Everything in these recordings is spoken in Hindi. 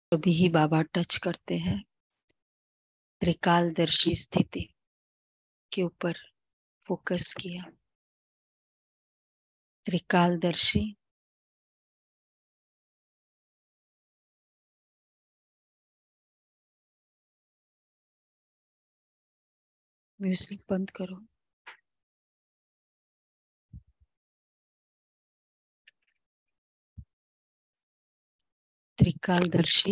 अभी ही बाबा टच करते हैं त्रिकालदर्शी स्थिति के ऊपर फोकस किया। त्रिकालदर्शी म्यूजिक बंद करो। त्रिकालदर्शी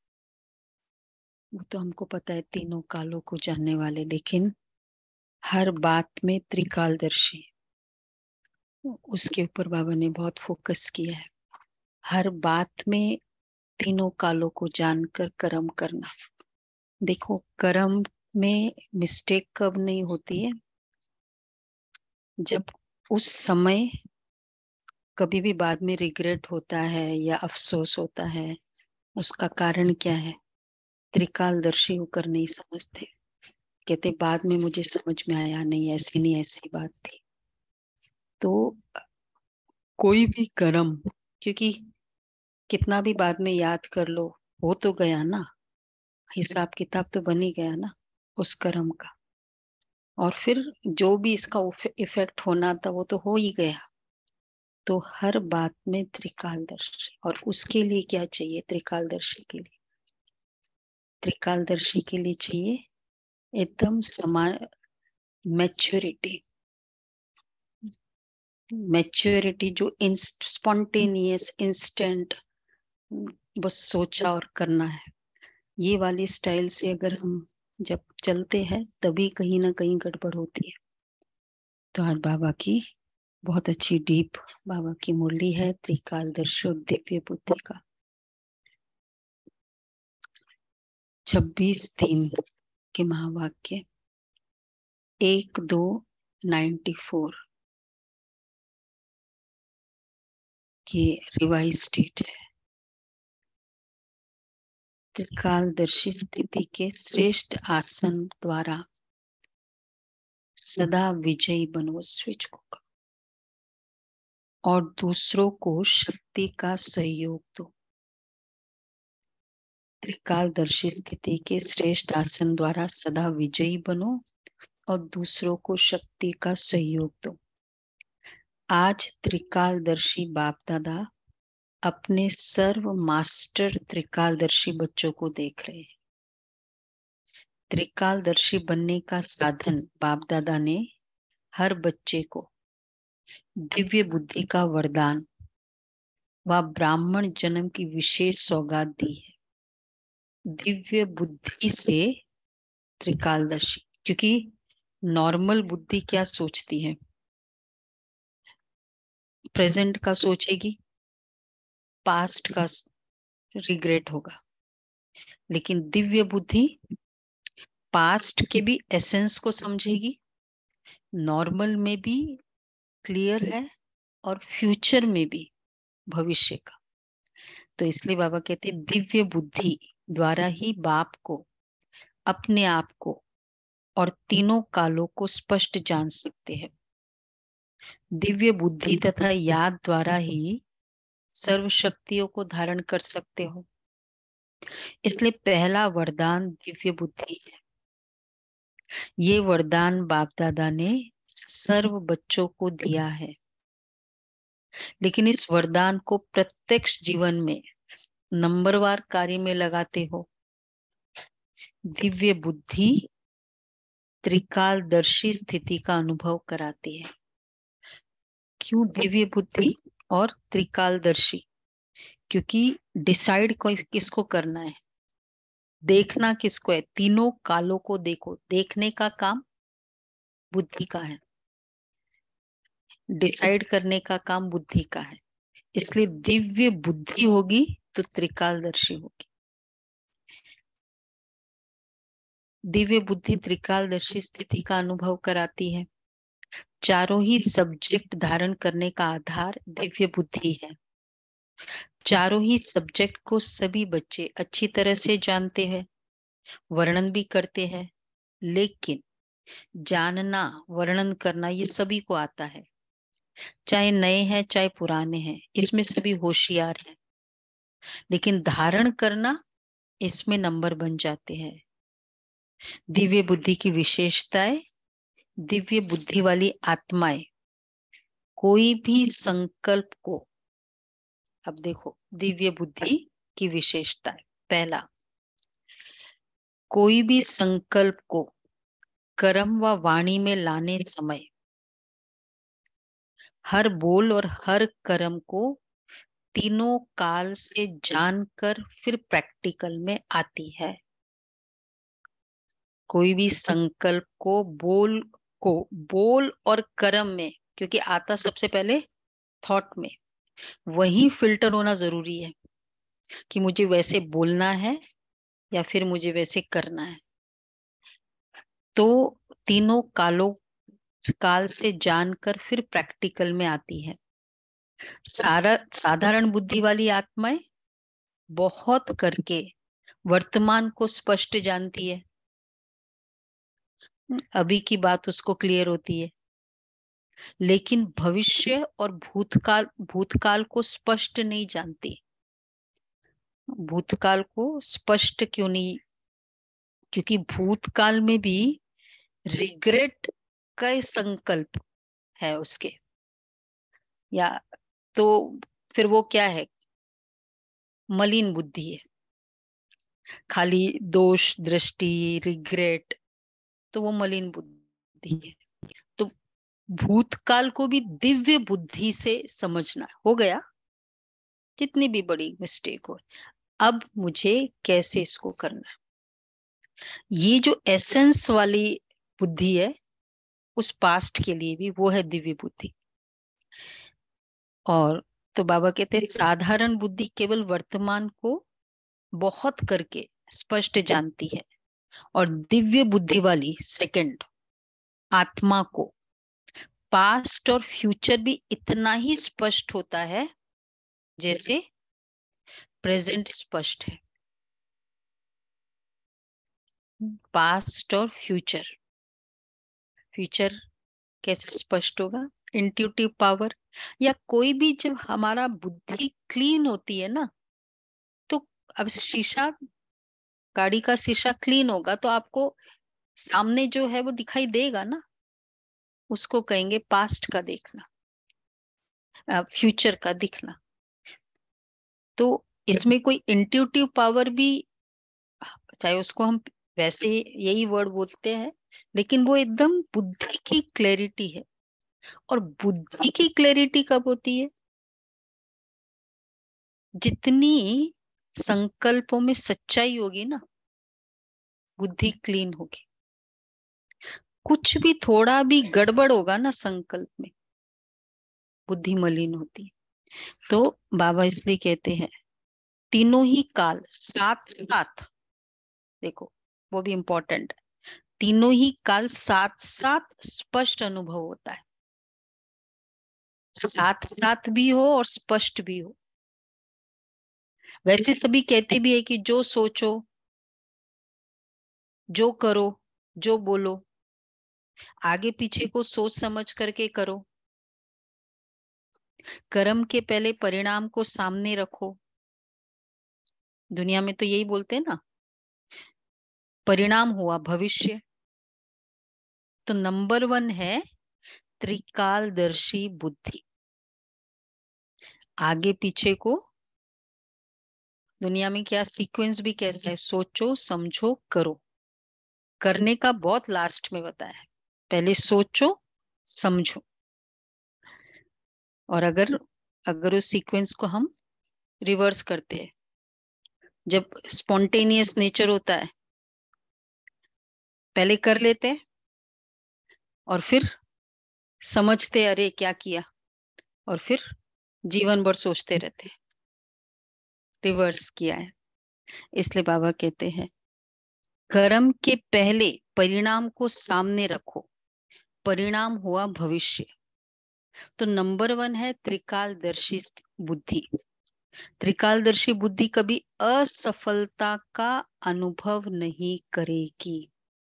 वो तो हमको पता है, तीनों कालों को जानने वाले, लेकिन हर बात में त्रिकालदर्शी, उसके ऊपर बाबा ने बहुत फोकस किया है। हर बात में तीनों कालों को जानकर कर्म करना। देखो, कर्म में मिस्टेक कब नहीं होती है? जब उस समय कभी भी बाद में रिग्रेट होता है या अफसोस होता है। उसका कारण क्या है? त्रिकालदर्शी होकर नहीं समझते। कहते बाद में मुझे समझ में आया, नहीं ऐसी नहीं ऐसी बात थी। तो कोई भी कर्म, क्योंकि कितना भी बाद में याद कर लो, हो तो गया ना, हिसाब किताब तो बन ही गया ना उस कर्म का। और फिर जो भी इसका इफेक्ट होना था वो तो हो ही गया। तो हर बात में त्रिकालदर्शी, और उसके लिए क्या चाहिए? त्रिकालदर्शी के लिए, त्रिकालदर्शी के लिए चाहिए एकदम समान मैच्योरिटी। मैच्योरिटी जो स्पॉन्टेनियस इंस्टेंट, बस सोचा और करना है, ये वाली स्टाइल से अगर हम जब चलते हैं तभी कहीं ना कहीं गड़बड़ होती है। तो आज बाबा की बहुत अच्छी डीप बाबा की मुरली है त्रिकालदर्शी और दिव्य बुद्धि का। 26-3 के महावाक्य 1-2-94 की रिवाइज स्टेट है। त्रिकालदर्शी स्थिति के श्रेष्ठ आसन द्वारा सदा विजयी बनो, स्विच को, और दूसरों को शक्ति का सहयोग दो। त्रिकालदर्शी स्थिति के श्रेष्ठ आसन द्वारा सदा विजयी बनो और दूसरों को शक्ति का सहयोग दो। आज त्रिकालदर्शी बाप दादा अपने सर्व मास्टर त्रिकालदर्शी बच्चों को देख रहे हैं। त्रिकालदर्शी बनने का साधन बाप दादा ने हर बच्चे को दिव्य बुद्धि का वरदान व ब्राह्मण जन्म की विशेष सौगात दी है। दिव्य बुद्धि से त्रिकालदर्शी, क्योंकि नॉर्मल बुद्धि क्या सोचती है? प्रेजेंट का सोचेगी, पास्ट का रिग्रेट होगा। लेकिन दिव्य बुद्धि पास्ट के भी एसेंस को समझेगी, नॉर्मल में भी क्लियर है, और फ्यूचर में भी, भविष्य का। तो इसलिए बाबा कहते हैं दिव्य बुद्धि द्वारा ही बाप को, अपने आप को और तीनों कालों को स्पष्ट जान सकते हैं। दिव्य बुद्धि तथा याद द्वारा ही सर्व शक्तियों को धारण कर सकते हो। इसलिए पहला वरदान दिव्य बुद्धि है। ये वरदान बाप दादा ने सर्व बच्चों को दिया है, लेकिन इस वरदान को प्रत्यक्ष जीवन में नंबरवार कार्य में लगाते हो। दिव्य बुद्धि त्रिकालदर्शी स्थिति का अनुभव कराती है। क्यों दिव्य बुद्धि और त्रिकालदर्शी? क्योंकि डिसाइड किसको करना है, देखना किसको है? तीनों कालों को देखो, देखने का काम बुद्धि का है, डिसाइड करने का काम बुद्धि का है। इसलिए दिव्य बुद्धि होगी तो त्रिकालदर्शी होगी। दिव्य बुद्धि त्रिकालदर्शी स्थिति का अनुभव कराती है। चारों ही सब्जेक्ट धारण करने का आधार दिव्य बुद्धि है। चारों ही सब्जेक्ट को सभी बच्चे अच्छी तरह से जानते हैं, वर्णन भी करते हैं। लेकिन जानना, वर्णन करना ये सभी को आता है, चाहे नए हैं चाहे पुराने हैं, इसमें सभी होशियार हैं। लेकिन धारण करना इसमें नंबर बन जाते हैं। दिव्य बुद्धि की विशेषताएं, दिव्य बुद्धि वाली आत्माएं कोई भी संकल्प को, अब देखो दिव्य बुद्धि की विशेषताएं, पहला, कोई भी संकल्प को कर्म व वाणी में लाने समय हर बोल और हर कर्म को तीनों काल से जानकर फिर प्रैक्टिकल में आती है। कोई भी संकल्प को बोल और कर्म में, क्योंकि आता सबसे पहले थॉट में, वही फिल्टर होना जरूरी है कि मुझे वैसे बोलना है या फिर मुझे वैसे करना है। तो तीनों काल से जानकर फिर प्रैक्टिकल में आती है। साधारण बुद्धि वाली आत्माएं बहुत करके वर्तमान को स्पष्ट जानती है, अभी की बात उसको क्लियर होती है, लेकिन भविष्य और भूतकाल को स्पष्ट नहीं जानती। भूतकाल को स्पष्ट क्यों नहीं? क्योंकि भूतकाल में भी रिग्रेट का संकल्प है उसके, या तो फिर वो क्या है? मलिन बुद्धि है, खाली दोष दृष्टि, रिग्रेट, तो वो मलिन बुद्धि है। तो भूतकाल को भी दिव्य बुद्धि से समझना हो गया, कितनी भी बड़ी मिस्टेक हो, अब मुझे कैसे इसको करना है। ये जो एसेंस वाली बुद्धि है उस पास्ट के लिए भी, वो है दिव्य बुद्धि। और तो बाबा कहते हैं साधारण बुद्धि केवल वर्तमान को बहुत करके स्पष्ट जानती है, और दिव्य बुद्धि वाली सेकंड आत्मा को पास्ट और फ्यूचर भी इतना ही स्पष्ट होता है जैसे प्रेजेंट स्पष्ट है। पास्ट और फ्यूचर, फ्यूचर कैसे स्पष्ट होगा? इंट्यूटिव पावर, या कोई भी जब हमारा बुद्धि क्लीन होती है ना, तो अब शीशा, गाड़ी का शीशा क्लीन होगा तो आपको सामने जो है वो दिखाई देगा ना, उसको कहेंगे पास्ट का देखना, फ्यूचर का दिखना। तो इसमें कोई इंट्यूटिव पावर भी, चाहे उसको हम वैसे यही वर्ड बोलते हैं, लेकिन वो एकदम बुद्धि की क्लैरिटी है। और बुद्धि की क्लैरिटी कब होती है? जितनी संकल्पों में सच्चाई होगी ना, बुद्धि क्लीन होगी। कुछ भी थोड़ा भी गड़बड़ होगा ना संकल्प में, बुद्धि मलिन होती है। तो बाबा इसलिए कहते हैं तीनों ही काल साथ साथ, देखो वो भी इंपॉर्टेंट है, तीनों ही काल साथ साथ स्पष्ट अनुभव होता है। साथ साथ भी हो और स्पष्ट भी हो। वैसे सभी कहते भी है कि जो सोचो, जो करो, जो बोलो, आगे पीछे को सोच समझ करके करो। कर्म के पहले परिणाम को सामने रखो। दुनिया में तो यही बोलते हैं ना, परिणाम हुआ भविष्य। तो नंबर 1 है त्रिकालदर्शी बुद्धि। आगे पीछे को, दुनिया में क्या सीक्वेंस भी कैसा है, सोचो समझो करो। करने का बहुत लास्ट में बताया है, पहले सोचो समझो। और अगर अगर उस सीक्वेंस को हम रिवर्स करते हैं, जब स्पॉन्टेनियस नेचर होता है, पहले कर लेते हैं और फिर समझते अरे क्या किया, और फिर जीवन भर सोचते रहते हैं। रिवर्स किया है। इसलिए बाबा कहते हैं कर्म के पहले परिणाम को सामने रखो, परिणाम हुआ भविष्य। तो नंबर 1 है त्रिकालदर्शी बुद्धि। त्रिकालदर्शी बुद्धि कभी असफलता का अनुभव नहीं करेगी।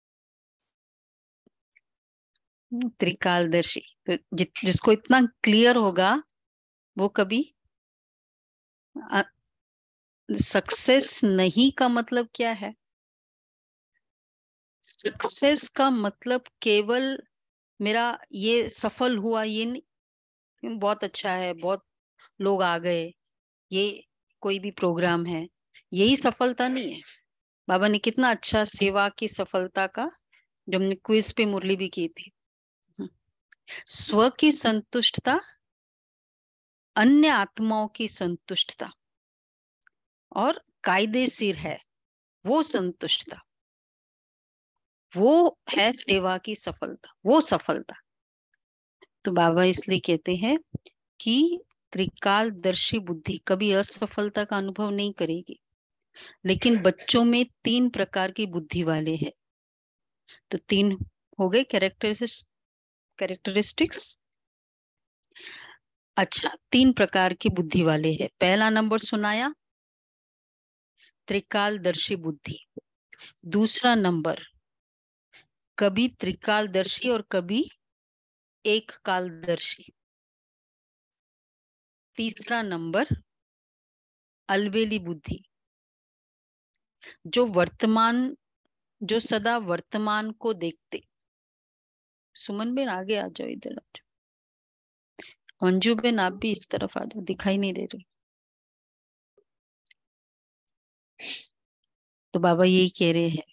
त्रिकालदर्शी तो जिसको इतना क्लियर होगा वो कभी सक्सेस नहीं का मतलब क्या है? सक्सेस का मतलब केवल मेरा ये सफल हुआ ये नहीं, बहुत अच्छा है, बहुत लोग आ गए, ये कोई भी प्रोग्राम है, यही सफलता नहीं है। बाबा ने कितना अच्छा सेवा की सफलता का जो हमने क्विज पे मुरली भी की थी। स्व की संतुष्टता, अन्य आत्माओं की संतुष्टता और कायदेशीर है वो संतुष्टता, वो है सेवा की सफलता, वो सफलता। तो बाबा इसलिए कहते हैं कि त्रिकालदर्शी बुद्धि कभी असफलता का अनुभव नहीं करेगी, लेकिन बच्चों में 3 प्रकार की बुद्धि वाले हैं। तो 3 हो गए कैरेक्टरिस्टिक्स। अच्छा, 3 प्रकार की बुद्धि वाले हैं। पहला नंबर सुनाया, त्रिकालदर्शी बुद्धि। दूसरा नंबर, कभी त्रिकालदर्शी और कभी एक कालदर्शी। तीसरा नंबर, अलबेली बुद्धि, जो वर्तमान, जो सदा वर्तमान को देखते। सुमन बेन आगे आ जाओ, इधर आ जाओ। अंजू बेन आप भी इस तरफ आ जाओ, दिखाई नहीं दे रही। तो बाबा यही कह रहे हैं।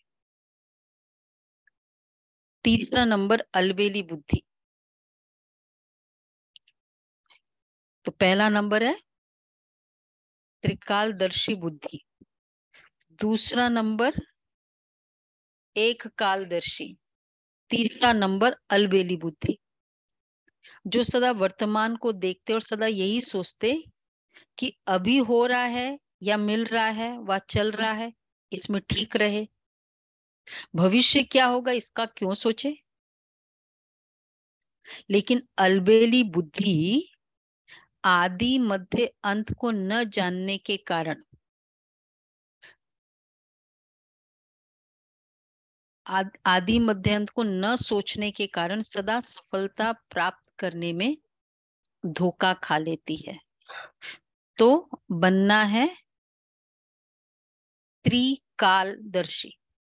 तीसरा नंबर, अलबेली बुद्धि। तो पहला नंबर है त्रिकालदर्शी बुद्धि। दूसरा नंबर एक कालदर्शी। तीसरा नंबर अलबेली बुद्धि, जो सदा वर्तमान को देखते और सदा यही सोचते कि अभी हो रहा है या मिल रहा है व चल रहा है, इसमें ठीक रहे। भविष्य क्या होगा इसका क्यों सोचे। लेकिन अलबेली बुद्धि आदि मध्य अंत को न जानने के कारण, आदि मध्य अंत को न सोचने के कारण सदा सफलता प्राप्त करने में धोखा खा लेती है। तो बनना है त्रिकालदर्शी,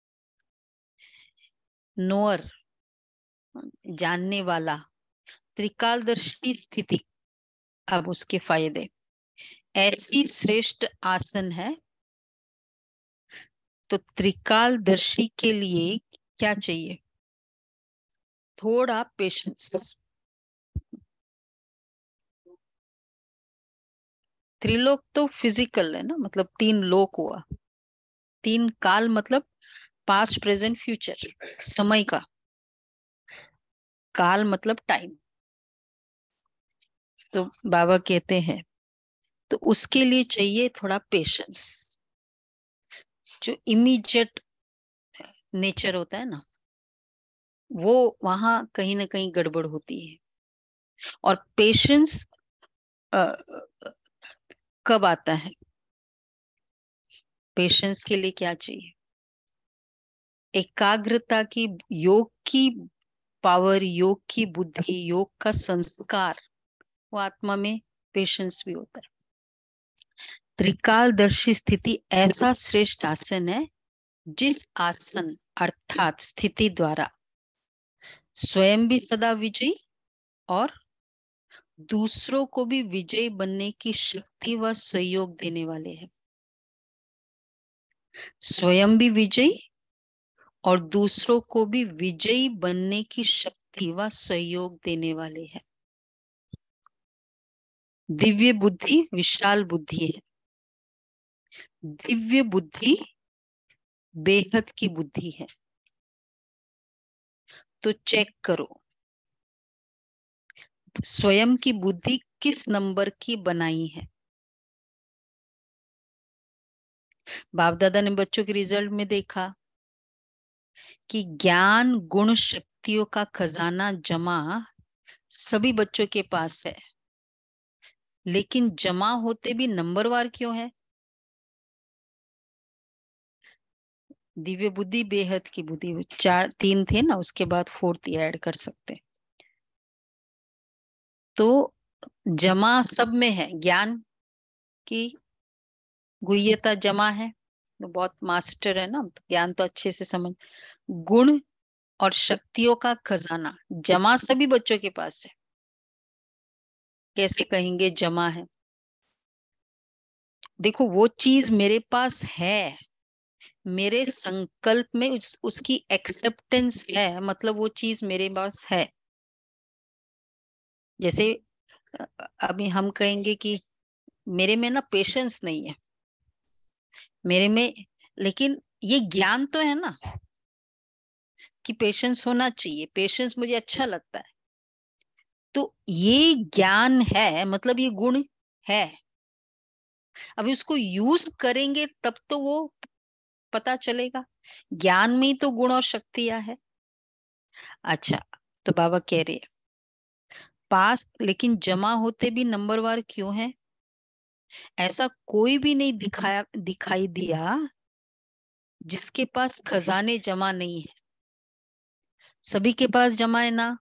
नोअर, जानने वाला। त्रिकालदर्शी स्थिति, अब उसके फायदे, ऐसी श्रेष्ठ आसन है। तो त्रिकालदर्शी के लिए क्या चाहिए? थोड़ा पेशेंस। त्रिलोक तो फिजिकल है ना, मतलब 3 लोक हुआ। 3 काल मतलब पास्ट प्रेजेंट फ्यूचर, समय का। काल मतलब टाइम। तो बाबा कहते हैं तो उसके लिए चाहिए थोड़ा पेशेंस। जो इमीडिएट नेचर होता है ना, वो वहां कहीं ना कहीं गड़बड़ होती है। और पेशेंस कब आता है? पेशेंस के लिए क्या चाहिए? एकाग्रता की, योग की पावर, योग की बुद्धि, योग का संस्कार, वो आत्मा में पेशेंस भी होता है। त्रिकालदर्शी स्थिति ऐसा श्रेष्ठ आसन है जिस आसन अर्थात स्थिति द्वारा स्वयं भी सदा विजयी और दूसरों को भी विजयी बनने की शक्ति व सहयोग देने वाले हैं। स्वयं भी विजयी और दूसरों को भी विजयी बनने की शक्ति व सहयोग देने वाले हैं। दिव्य बुद्धि विशाल बुद्धि है। दिव्य बुद्धि बेहद की बुद्धि है। तो चेक करो स्वयं की बुद्धि किस नंबर की बनाई है। बाप दादा ने बच्चों के रिजल्ट में देखा कि ज्ञान गुण शक्तियों का खजाना जमा सभी बच्चों के पास है, लेकिन जमा होते भी नंबरवार क्यों है? दिव्य बुद्धि बेहद की बुद्धि, 3 थे ना, उसके बाद 4th ऐड कर सकते। तो जमा सब में है ज्ञान की गुह्यता जमा है, तो बहुत मास्टर है ना, तो ज्ञान तो अच्छे से समझ। गुण और शक्तियों का खजाना जमा सभी बच्चों के पास है। कैसे कहेंगे जमा है? देखो वो चीज मेरे पास है, मेरे संकल्प में उसकी एक्सेप्टेंस है, मतलब वो चीज मेरे पास है। जैसे अ, अभी हम कहेंगे कि मेरे में ना पेशेंस नहीं है, मेरे में, लेकिन ये ज्ञान तो है ना कि पेशेंस होना चाहिए, पेशेंस मुझे अच्छा लगता है, तो ये ज्ञान है, मतलब ये गुण है। अभी उसको यूज करेंगे तब तो वो पता चलेगा। ज्ञान में ही तो गुण और शक्तियां है। अच्छा, तो बाबा कह रहे हैं पास लेकिन जमा होते भी नंबरवार क्यों है? ऐसा कोई भी नहीं दिखाई दिया जिसके पास खजाने जमा नहीं है। सभी के पास जमा है ना,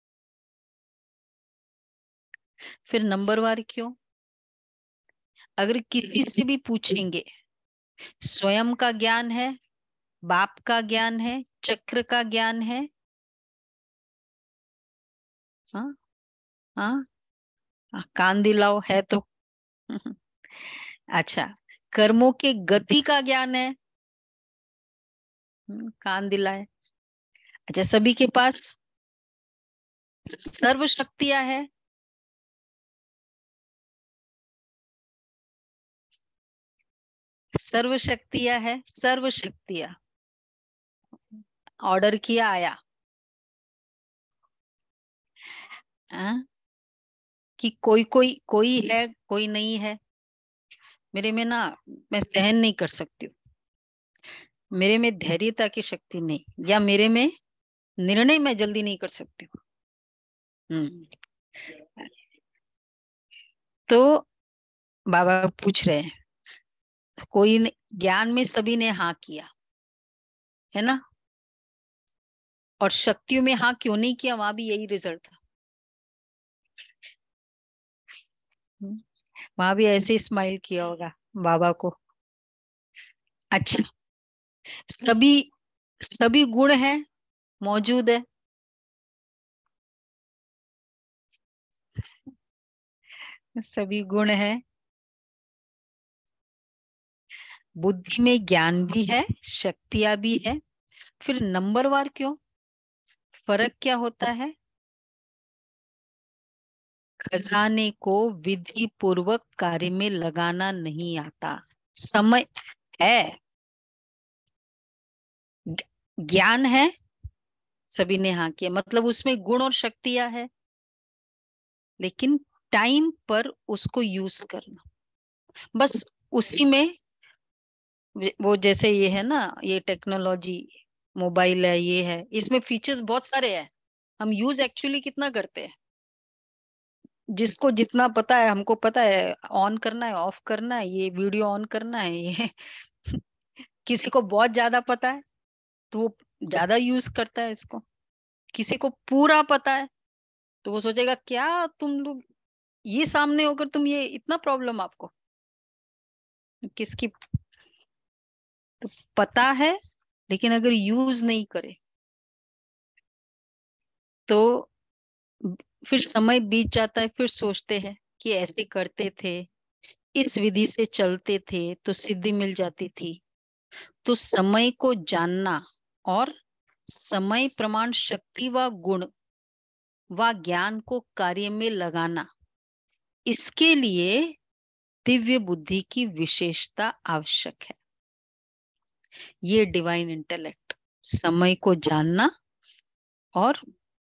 फिर नंबरवार क्यों? अगर किसी से भी पूछेंगे, स्वयं का ज्ञान है, बाप का ज्ञान है, चक्र का ज्ञान है। हाँ, हाँ, हाँ, कान दिलाओ है तो। अच्छा, कर्मों के गति का ज्ञान है। कान दिलाए। अच्छा, सभी के पास सर्व शक्तियां है। सर्व शक्तियां है, सर्व शक्तियां। ऑर्डर किया आया। हाँ? कि कोई कोई कोई है, कोई नहीं है। मेरे में ना, मैं सहन नहीं कर सकती हूँ, मेरे में धैर्यता की शक्ति नहीं, या मेरे में निर्णय मैं जल्दी नहीं कर सकती हूँ। हम्म। तो बाबा पूछ रहे हैं, ज्ञान में सभी ने हाँ किया है ना, और शक्तियों में हाँ क्यों नहीं किया? वहां भी यही रिजल्ट था। हम्म, वहां भी ऐसे ही स्माइल किया होगा बाबा को। अच्छा, सभी सभी गुण है, मौजूद है। सभी गुण है, बुद्धि में ज्ञान भी है, शक्तियां भी है, फिर नंबरवार क्यों? फर्क क्या होता है? खजाने को विधि पूर्वक कार्य में लगाना नहीं आता। समय है, ज्ञान है, सभी ने हाँ किया, मतलब उसमें गुण और शक्तियां है, लेकिन टाइम पर उसको यूज करना, बस उसी में। वो जैसे ये है ना, ये टेक्नोलॉजी, मोबाइल है, ये है, इसमें फीचर्स बहुत सारे हैं, हम यूज एक्चुअली कितना करते हैं? जिसको जितना पता है, हमको पता है ऑन करना है, ऑफ करना है, ये वीडियो ऑन करना है, ये किसी को बहुत ज्यादा पता है तो वो ज्यादा यूज करता है इसको। किसी को पूरा पता है तो वो सोचेगा क्या तुम लोग, ये सामने होकर तुम ये इतना प्रॉब्लम आपको। किसकी तो पता है, लेकिन अगर यूज नहीं करे तो फिर समय बीत जाता है, फिर सोचते हैं कि ऐसे करते थे, इस विधि से चलते थे तो सिद्धि मिल जाती थी। तो समय को जानना और समय प्रमाण शक्ति व गुण व ज्ञान को कार्य में लगाना, इसके लिए दिव्य बुद्धि की विशेषता आवश्यक है। ये डिवाइन इंटेलेक्ट, समय को जानना और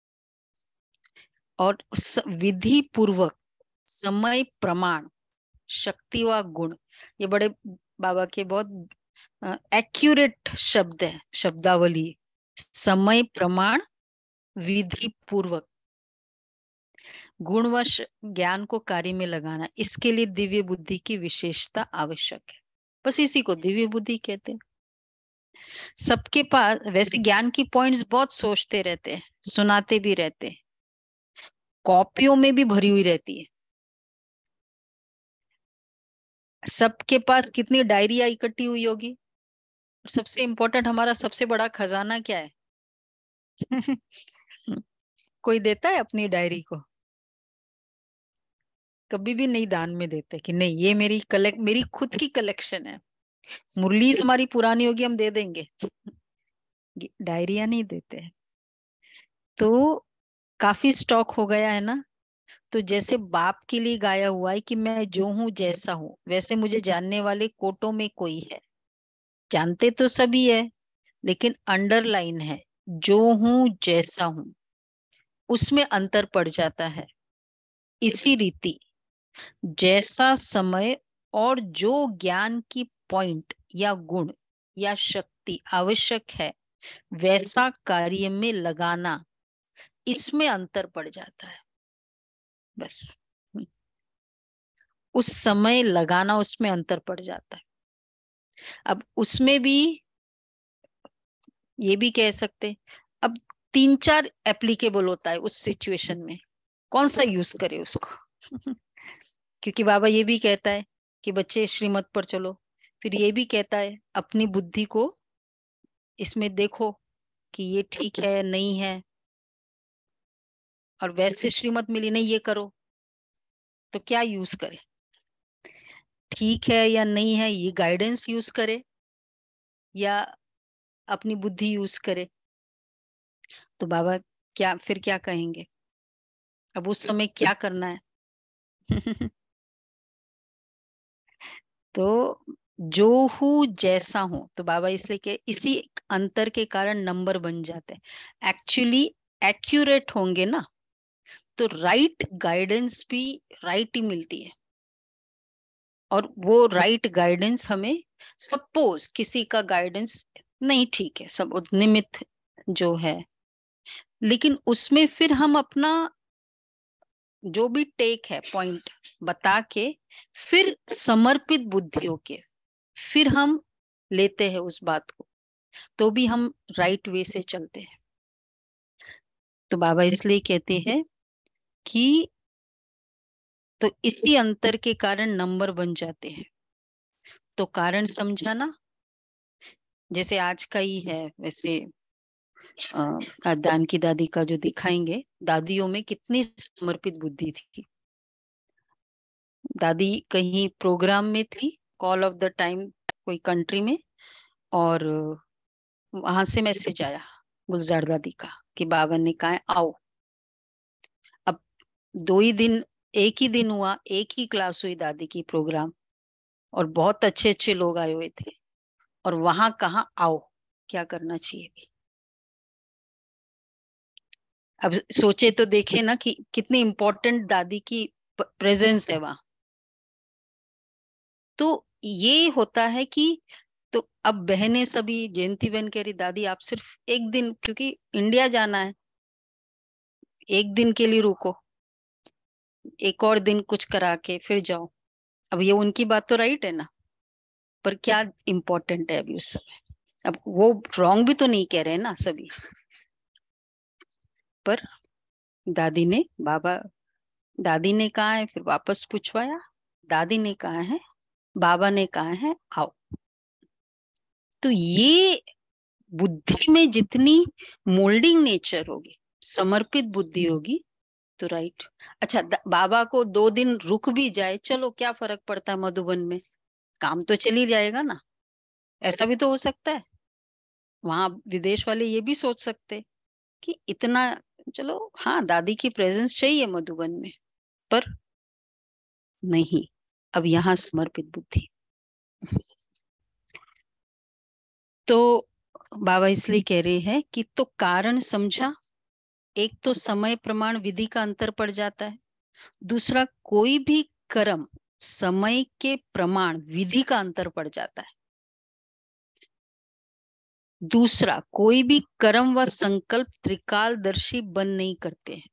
विधि पूर्वक समय प्रमाण शक्ति व गुण, ये बड़े बाबा के बहुत एक्यूरेट शब्द है, शब्दावली। समय प्रमाण विधि पूर्वक गुण व ज्ञान को कार्य में लगाना, इसके लिए दिव्य बुद्धि की विशेषता आवश्यक है। बस इसी को दिव्य बुद्धि कहते हैं। सबके पास वैसे ज्ञान की पॉइंट्स बहुत सोचते रहते हैं, सुनाते भी रहते हैं, कॉपियों में भी भरी हुई रहती है। सबके पास कितनी डायरिया इकट्ठी हुई होगी। सबसे इम्पोर्टेंट, हमारा सबसे बड़ा खजाना क्या है? कोई देता है अपनी डायरी को? कभी भी नहीं दान में देते कि नहीं ये मेरी खुद की कलेक्शन है। मुरली हमारी पुरानी होगी हम दे देंगे, डायरिया नहीं देते हैं। तो काफी स्टॉक हो गया है ना। तो जैसे बाप के लिए गाया हुआ है कि मैं जो हूं जैसा हूं, वैसे मुझे जानने वाले कोटों में कोई है। जानते तो सभी है, लेकिन अंडरलाइन है, जो हूं जैसा हूं, उसमें अंतर पड़ जाता है। इसी रीति जैसा समय और जो ज्ञान की पॉइंट या गुण या शक्ति आवश्यक है, वैसा कार्य में लगाना, इसमें अंतर पड़ जाता है। बस उस समय लगाना, उसमें अंतर पड़ जाता है। अब उसमें भी ये भी कह सकते, अब तीन चार एप्लीकेबल होता है उस सिचुएशन में, कौन सा यूज करे उसको। क्योंकि बाबा ये भी कहता है कि बच्चे श्रीमत पर चलो, फिर ये भी कहता है अपनी बुद्धि को इसमें देखो कि ये ठीक है नहीं है, और वैसे श्रीमत मिली नहीं ये करो, तो क्या यूज करे? ठीक है या नहीं है ये गाइडेंस यूज करे, या अपनी बुद्धि यूज करे? तो बाबा क्या कहेंगे? अब उस समय क्या करना है? तो जो हूँ जैसा हूं, तो बाबा इसलिए के इसी अंतर के कारण नंबर बन जाते हैं। एक्चुअली एक्यूरेट होंगे ना, तो राइट गाइडेंस भी राइट ही मिलती है। और वो राइट गाइडेंस हमें, सपोज किसी का गाइडेंस नहीं ठीक है, सब निमित्त जो है, लेकिन उसमें फिर हम अपना जो भी टेक है पॉइंट बता के, फिर समर्पित बुद्धि होके फिर हम लेते हैं उस बात को, तो भी हम राइट वे से चलते हैं। तो बाबा इसलिए कहते हैं कि तो इसी अंतर के कारण नंबर बन जाते हैं। तो कारण समझा ना, जैसे आज का ही है वैसे, दान की दादी का जो दिखाएंगे, दादियों में कितनी समर्पित बुद्धि थी। दादी कहीं प्रोग्राम में थी, कॉल ऑफ द टाइम कोई कंट्री में, और वहां से मैसेज आया गुलजार दादी का कि बाबा ने कहा है, आओ। अब 2 ही दिन, एक ही दिन हुआ, एक ही क्लास हुई दादी की प्रोग्राम, और बहुत अच्छे अच्छे लोग आए हुए थे, और वहां कहा आओ, क्या करना चाहिए? अब सोचे तो देखे ना कि कितनी इम्पोर्टेंट दादी की प्रेजेंस है वहां। तो ये होता है कि, तो अब बहनें सभी, जयंती बहन कह रही दादी आप सिर्फ एक दिन, क्योंकि इंडिया जाना है, एक दिन के लिए रुको, एक और दिन कुछ करा के फिर जाओ। अब ये उनकी बात तो राइट है ना, पर क्या इम्पोर्टेंट है अभी उस समय? अब वो रॉन्ग भी तो नहीं कह रहे ना सभी, पर दादी ने बाबा दादी ने कहा है, फिर वापस पूछवाया, दादी ने कहा है, बाबा ने कहा है आओ। तो ये बुद्धि में जितनी मोल्डिंग नेचर होगी, समर्पित बुद्धि होगी, तो राइट। अच्छा, बाबा को 2 दिन रुक भी जाए, चलो क्या फर्क पड़ता है, मधुबन में काम तो चल ही जाएगा ना। ऐसा भी तो हो सकता है। वहां विदेश वाले ये भी सोच सकते कि इतना, चलो हाँ दादी की प्रेजेंस चाहिए मधुबन में, पर नहीं, अब यहाँ समर्पित बुद्धि। तो बाबा इसलिए कह रहे हैं कि तो कारण समझा, एक तो समय प्रमाण विधि का अंतर पड़ जाता है, दूसरा कोई भी कर्म समय के प्रमाण विधि का अंतर पड़ जाता है, दूसरा कोई भी कर्म व संकल्प त्रिकालदर्शी बन नहीं करते हैं।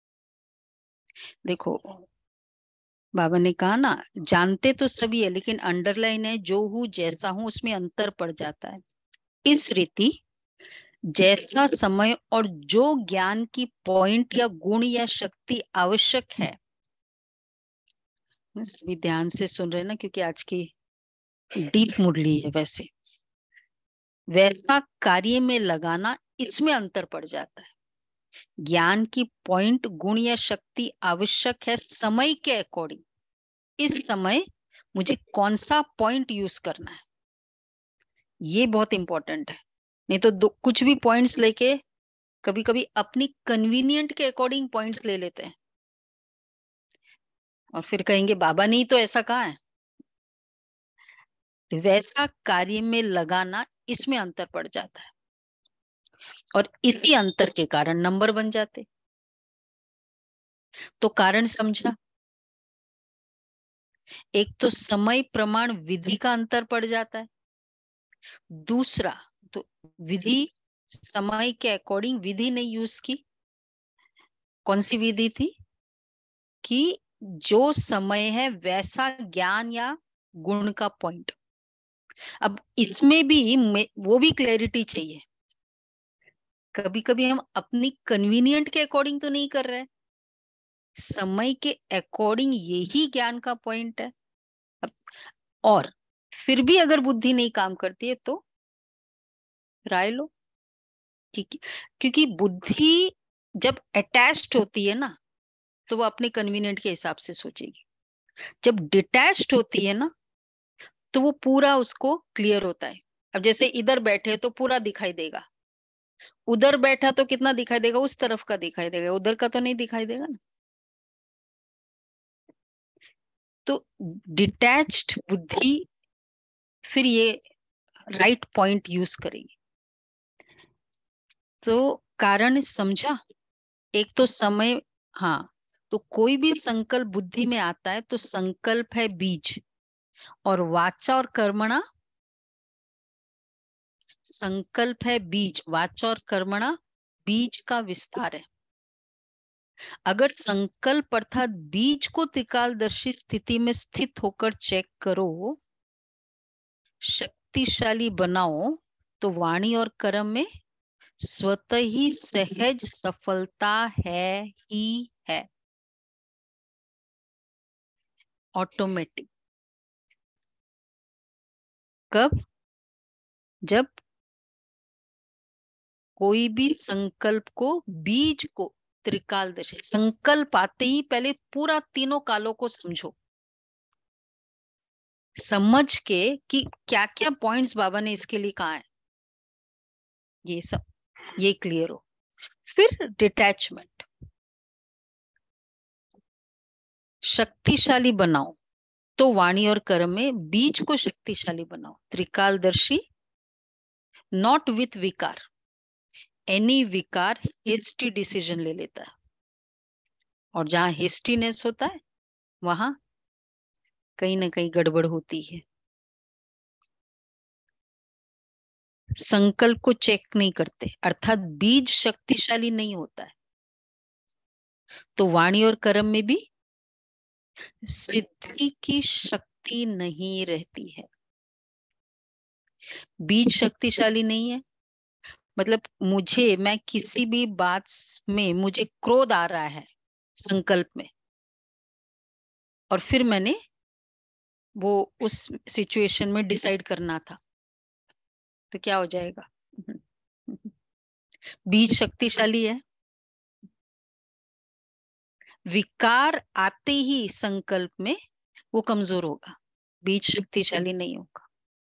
देखो बाबा ने कहा ना, जानते तो सभी है, लेकिन अंडरलाइन है, जो हूं जैसा हूं, उसमें अंतर पड़ जाता है। इस रीति जैसा समय और जो ज्ञान की पॉइंट या गुण या शक्ति आवश्यक है, सभी ध्यान से सुन रहे हैं ना, क्योंकि आज की डीप मुरली है। वैसे वैसा कार्य में लगाना, इसमें अंतर पड़ जाता है। ज्ञान की पॉइंट, गुण या शक्ति आवश्यक है समय के अकॉर्डिंग। इस समय मुझे कौन सा पॉइंट यूज करना है, ये बहुत इंपॉर्टेंट है। नहीं तो कुछ भी पॉइंट्स लेके कभी कभी अपनी कन्वीनियंट के अकॉर्डिंग पॉइंट्स ले लेते हैं और फिर कहेंगे बाबा ने तो ऐसा कहा है। वैसा कार्य में लगाना, इसमें अंतर पड़ जाता है और इसी अंतर के कारण नंबर बन जाते। तो कारण समझा। एक तो समय प्रमाण विधि का अंतर पड़ जाता है। दूसरा तो विधि, समय के अकॉर्डिंग विधि नहीं यूज की। कौन सी विधि थी? कि जो समय है वैसा ज्ञान या गुण का पॉइंट। अब इसमें भी वो भी क्लैरिटी चाहिए। कभी कभी हम अपनी कन्वीनियंट के अकॉर्डिंग तो नहीं कर रहे, समय के अकॉर्डिंग यही ज्ञान का पॉइंट है। और फिर भी अगर बुद्धि नहीं काम करती है तो राय लो। क्योंकि बुद्धि जब अटैच्ड होती है ना, तो वो अपने कन्वीनियंट के हिसाब से सोचेगी। जब डिटैच्ड होती है ना, तो वो पूरा उसको क्लियर होता है। अब जैसे इधर बैठे तो पूरा दिखाई देगा, उधर बैठा तो कितना दिखाई देगा, उस तरफ का दिखाई देगा, उधर का तो नहीं दिखाई देगा ना। तो डिटैच्ड बुद्धि फिर ये राइट पॉइंट यूज करेगी। तो कारण समझा। एक तो समय, हाँ, तो कोई भी संकल्प बुद्धि में आता है तो संकल्प है बीज, और वाचा और कर्मणा, संकल्प है बीज, वाचा और कर्मणा बीज का विस्तार है। अगर संकल्प अर्थात बीज को त्रिकालदर्शी स्थिति में स्थित होकर चेक करो, शक्तिशाली बनाओ, तो वाणी और कर्म में स्वतः ही सहज सफलता है ही है, ऑटोमेटिक। कब? जब कोई भी संकल्प को, बीज को त्रिकालदर्शी, संकल्प आते ही पहले पूरा तीनों कालों को समझो, समझ के कि क्या क्या पॉइंट्स बाबा ने इसके लिए कहा है, ये सब ये क्लियर हो। फिर डिटैचमेंट, शक्तिशाली बनाओ, तो वाणी और कर्म में बीज को शक्तिशाली बनाओ, त्रिकालदर्शी, नॉट विथ विकार। एनी विकार हेस्टी डिसीजन ले लेता है, और जहां हेस्टीनेस होता है वहां कहीं ना कहीं गड़बड़ होती है। संकल्प को चेक नहीं करते, अर्थात बीज शक्तिशाली नहीं होता है, तो वाणी और कर्म में भी सिद्धि की शक्ति नहीं रहती है। बीज शक्तिशाली नहीं है, मतलब मैं किसी भी बात में मुझे क्रोध आ रहा है संकल्प में, और फिर मैंने वो उस सिचुएशन में डिसाइड करना था, तो क्या हो जाएगा? बीज शक्तिशाली है। विकार आते ही संकल्प में वो कमजोर होगा, बीज शक्तिशाली नहीं होगा।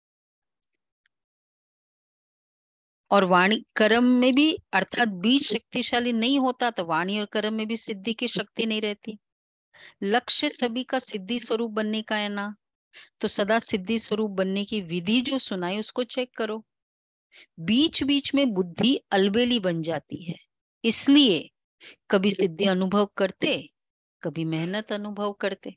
और वाणी कर्म में भी, अर्थात बीज शक्तिशाली नहीं होता तो वाणी और कर्म में भी सिद्धि की शक्ति नहीं रहती। लक्ष्य सभी का सिद्धि स्वरूप बनने का है ना, तो सदा सिद्धि स्वरूप बनने की विधि जो सुनाई उसको चेक करो। बीच बीच में बुद्धि अलबेली बन जाती है, इसलिए कभी सिद्धि अनुभव करते, कभी मेहनत अनुभव करते।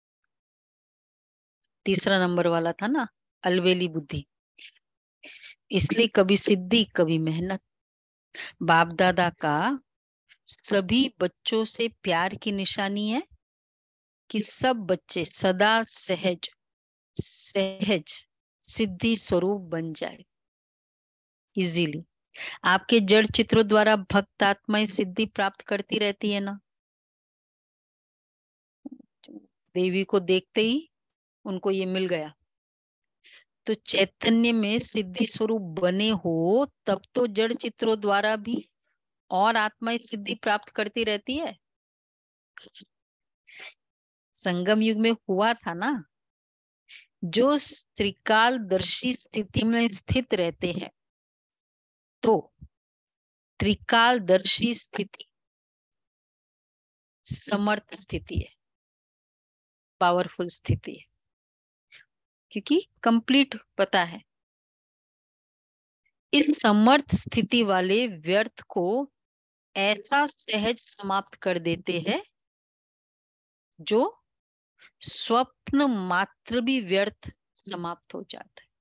तीसरा नंबर वाला था ना, अलबेली बुद्धि, इसलिए कभी सिद्धि कभी मेहनत। बाप दादा का सभी बच्चों से प्यार की निशानी है कि सब बच्चे सदा सहज सहज सिद्धि स्वरूप बन जाए इजीली। आपके जड़ चित्रों द्वारा भक्त आत्माएं सिद्धि प्राप्त करती रहती है ना। देवी को देखते ही उनको ये मिल गया। तो चैतन्य में सिद्धि स्वरूप बने हो तब तो जड़ चित्रों द्वारा भी और आत्मा सिद्धि प्राप्त करती रहती है। संगम युग में हुआ था ना, जो त्रिकालदर्शी स्थिति में स्थित रहते हैं, तो त्रिकालदर्शी स्थिति समर्थ स्थिति है, पावरफुल स्थिति है, क्योंकि कंप्लीट पता है। इस समर्थ स्थिति वाले व्यर्थ को ऐसा सहज समाप्त कर देते हैं जो स्वप्न मात्र भी व्यर्थ समाप्त हो जाता है।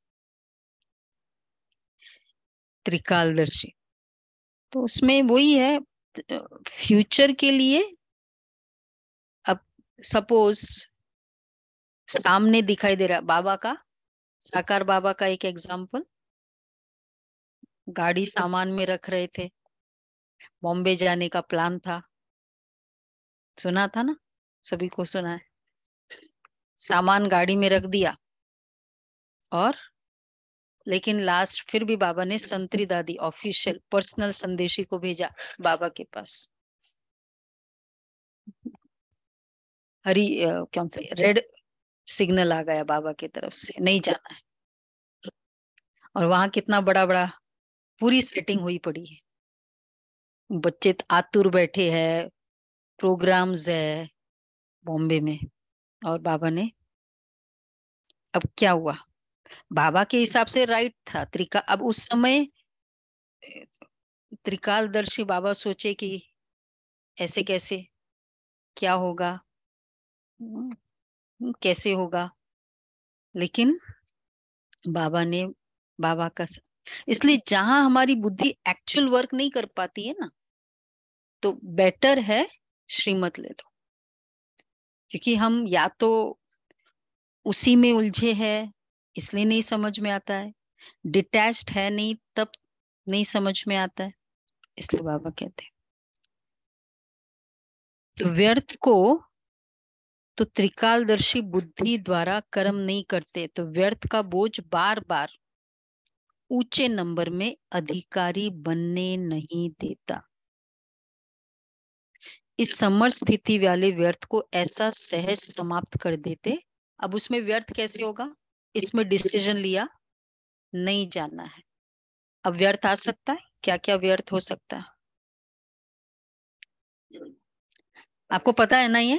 त्रिकालदर्शी तो उसमें वही है, फ्यूचर के लिए। अब सपोज सामने दिखाई दे रहा बाबा का, साकार बाबा का एक एग्जाम्पल, गाड़ी सामान में रख रहे थे, बॉम्बे जाने का प्लान था, सुना था ना, सभी को सुना है। सामान गाड़ी में रख दिया और लेकिन लास्ट फिर भी बाबा ने संतरी दादी ऑफिशियल पर्सनल संदेशी को भेजा बाबा के पास, हरी कौन सा रेड सिग्नल आ गया बाबा की तरफ से, नहीं जाना है। और वहां कितना बड़ा बड़ा पूरी सेटिंग हुई पड़ी है, बच्चे आतुर बैठे हैं, प्रोग्राम्स है बॉम्बे में। और बाबा ने, अब क्या हुआ, बाबा के हिसाब से राइट था त्रिका। अब उस समय त्रिकालदर्शी बाबा सोचे कि ऐसे कैसे, क्या होगा, कैसे होगा, लेकिन बाबा ने, बाबा का इसलिए जहां हमारी बुद्धि एक्चुअल वर्क नहीं कर पाती है ना, तो बेटर है श्रीमत ले लो, क्योंकि हम या तो उसी में उलझे हैं इसलिए नहीं समझ में आता है, डिटैच्ड है नहीं तब नहीं समझ में आता है, इसलिए बाबा कहते हैं। तो व्यर्थ को तो त्रिकालदर्शी बुद्धि द्वारा कर्म नहीं करते, तो व्यर्थ का बोझ बार बार ऊंचे नंबर में अधिकारी बनने नहीं देता। इस समर्थ स्थिति वाले व्यर्थ को ऐसा सहज समाप्त कर देते। अब उसमें व्यर्थ कैसे होगा, इसमें डिसीजन लिया, नहीं जाना है। अब व्यर्थ आ सकता है, क्या क्या व्यर्थ हो सकता है आपको पता है ना ये,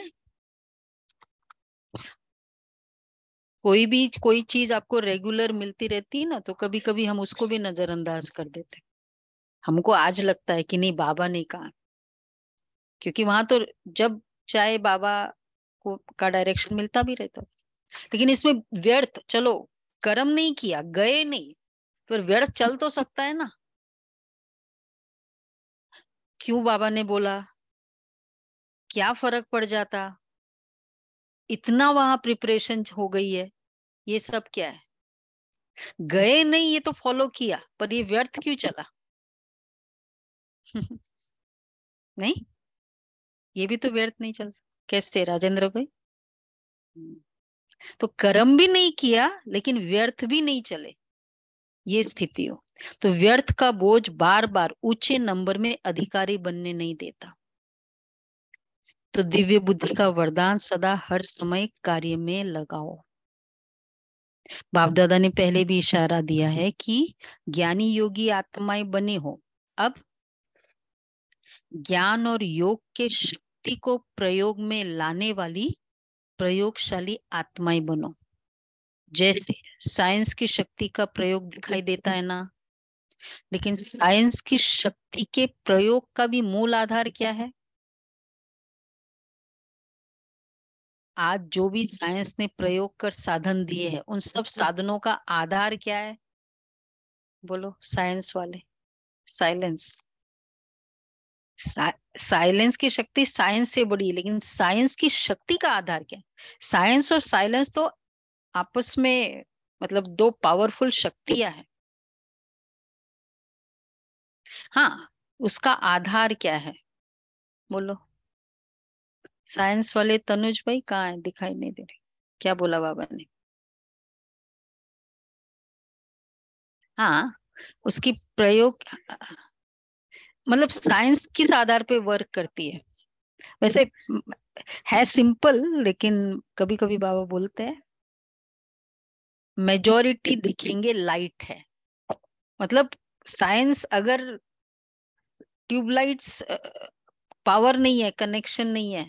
कोई भी कोई चीज आपको रेगुलर मिलती रहती है ना, तो कभी कभी हम उसको भी नजरअंदाज कर देते। हमको आज लगता है कि नहीं बाबा ने कहा, क्योंकि वहां तो जब चाहे बाबा को का डायरेक्शन मिलता भी रहता। लेकिन इसमें व्यर्थ, चलो कर्म नहीं किया, गए नहीं, फिर व्यर्थ चल तो सकता है ना। क्यों बाबा ने बोला, क्या फर्क पड़ जाता, इतना वहां प्रिपरेशन हो गई है, ये सब क्या है, गए नहीं ये तो फॉलो किया, पर ये व्यर्थ क्यों चला नहीं, ये भी तो व्यर्थ नहीं चल, कैसे राजेंद्र भाई। हम्म, तो कर्म भी नहीं किया लेकिन व्यर्थ भी नहीं चले, ये स्थिति हो। तो व्यर्थ का बोझ बार बार ऊंचे नंबर में अधिकारी बनने नहीं देता। तो दिव्य बुद्धि का वरदान सदा हर समय कार्य में लगाओ। बाप दादा ने पहले भी इशारा दिया है कि ज्ञानी योगी आत्माएं बने हो। अब ज्ञान और योग के शक्ति को प्रयोग में लाने वाली प्रयोगशाली आत्माएं बनो। जैसे साइंस की शक्ति का प्रयोग दिखाई देता है ना, लेकिन साइंस की शक्ति के प्रयोग का भी मूल आधार क्या है। आज जो भी साइंस ने प्रयोग कर साधन दिए हैं, उन सब साधनों का आधार क्या है, बोलो साइंस वाले। साइलेंस। साइलेंस की शक्ति साइंस से बड़ी है, लेकिन साइंस की शक्ति का आधार क्या है। साइंस और साइलेंस तो आपस में मतलब दो पावरफुल शक्तियां हैं। हाँ, उसका आधार क्या है, बोलो। साइंस वाले तनुज भाई कहाँ है? दिखाई नहीं दे रहे। क्या बोला बाबा ने? हाँ, उसकी प्रयोग मतलब साइंस किस आधार पे वर्क करती है वैसे? है सिंपल, लेकिन कभी कभी बाबा बोलते हैं मेजोरिटी दिखेंगे लाइट है। मतलब साइंस अगर ट्यूबलाइट्स पावर नहीं है, कनेक्शन नहीं है,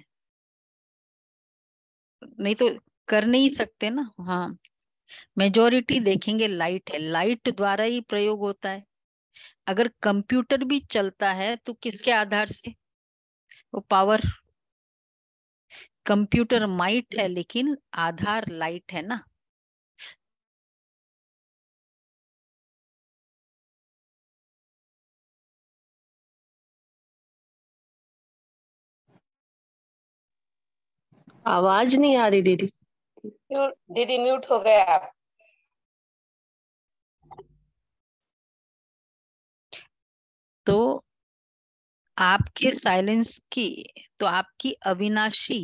नहीं तो कर नहीं सकते ना। हाँ, मेजोरिटी देखेंगे लाइट है, लाइट द्वारा ही प्रयोग होता है। अगर कंप्यूटर भी चलता है तो किसके आधार से? वो पावर। कंप्यूटर माइट है लेकिन आधार लाइट है ना। आवाज नहीं आ रही दीदी। दीदी म्यूट हो गए आप। तो आपके साइलेंस की, तो आपकी अविनाशी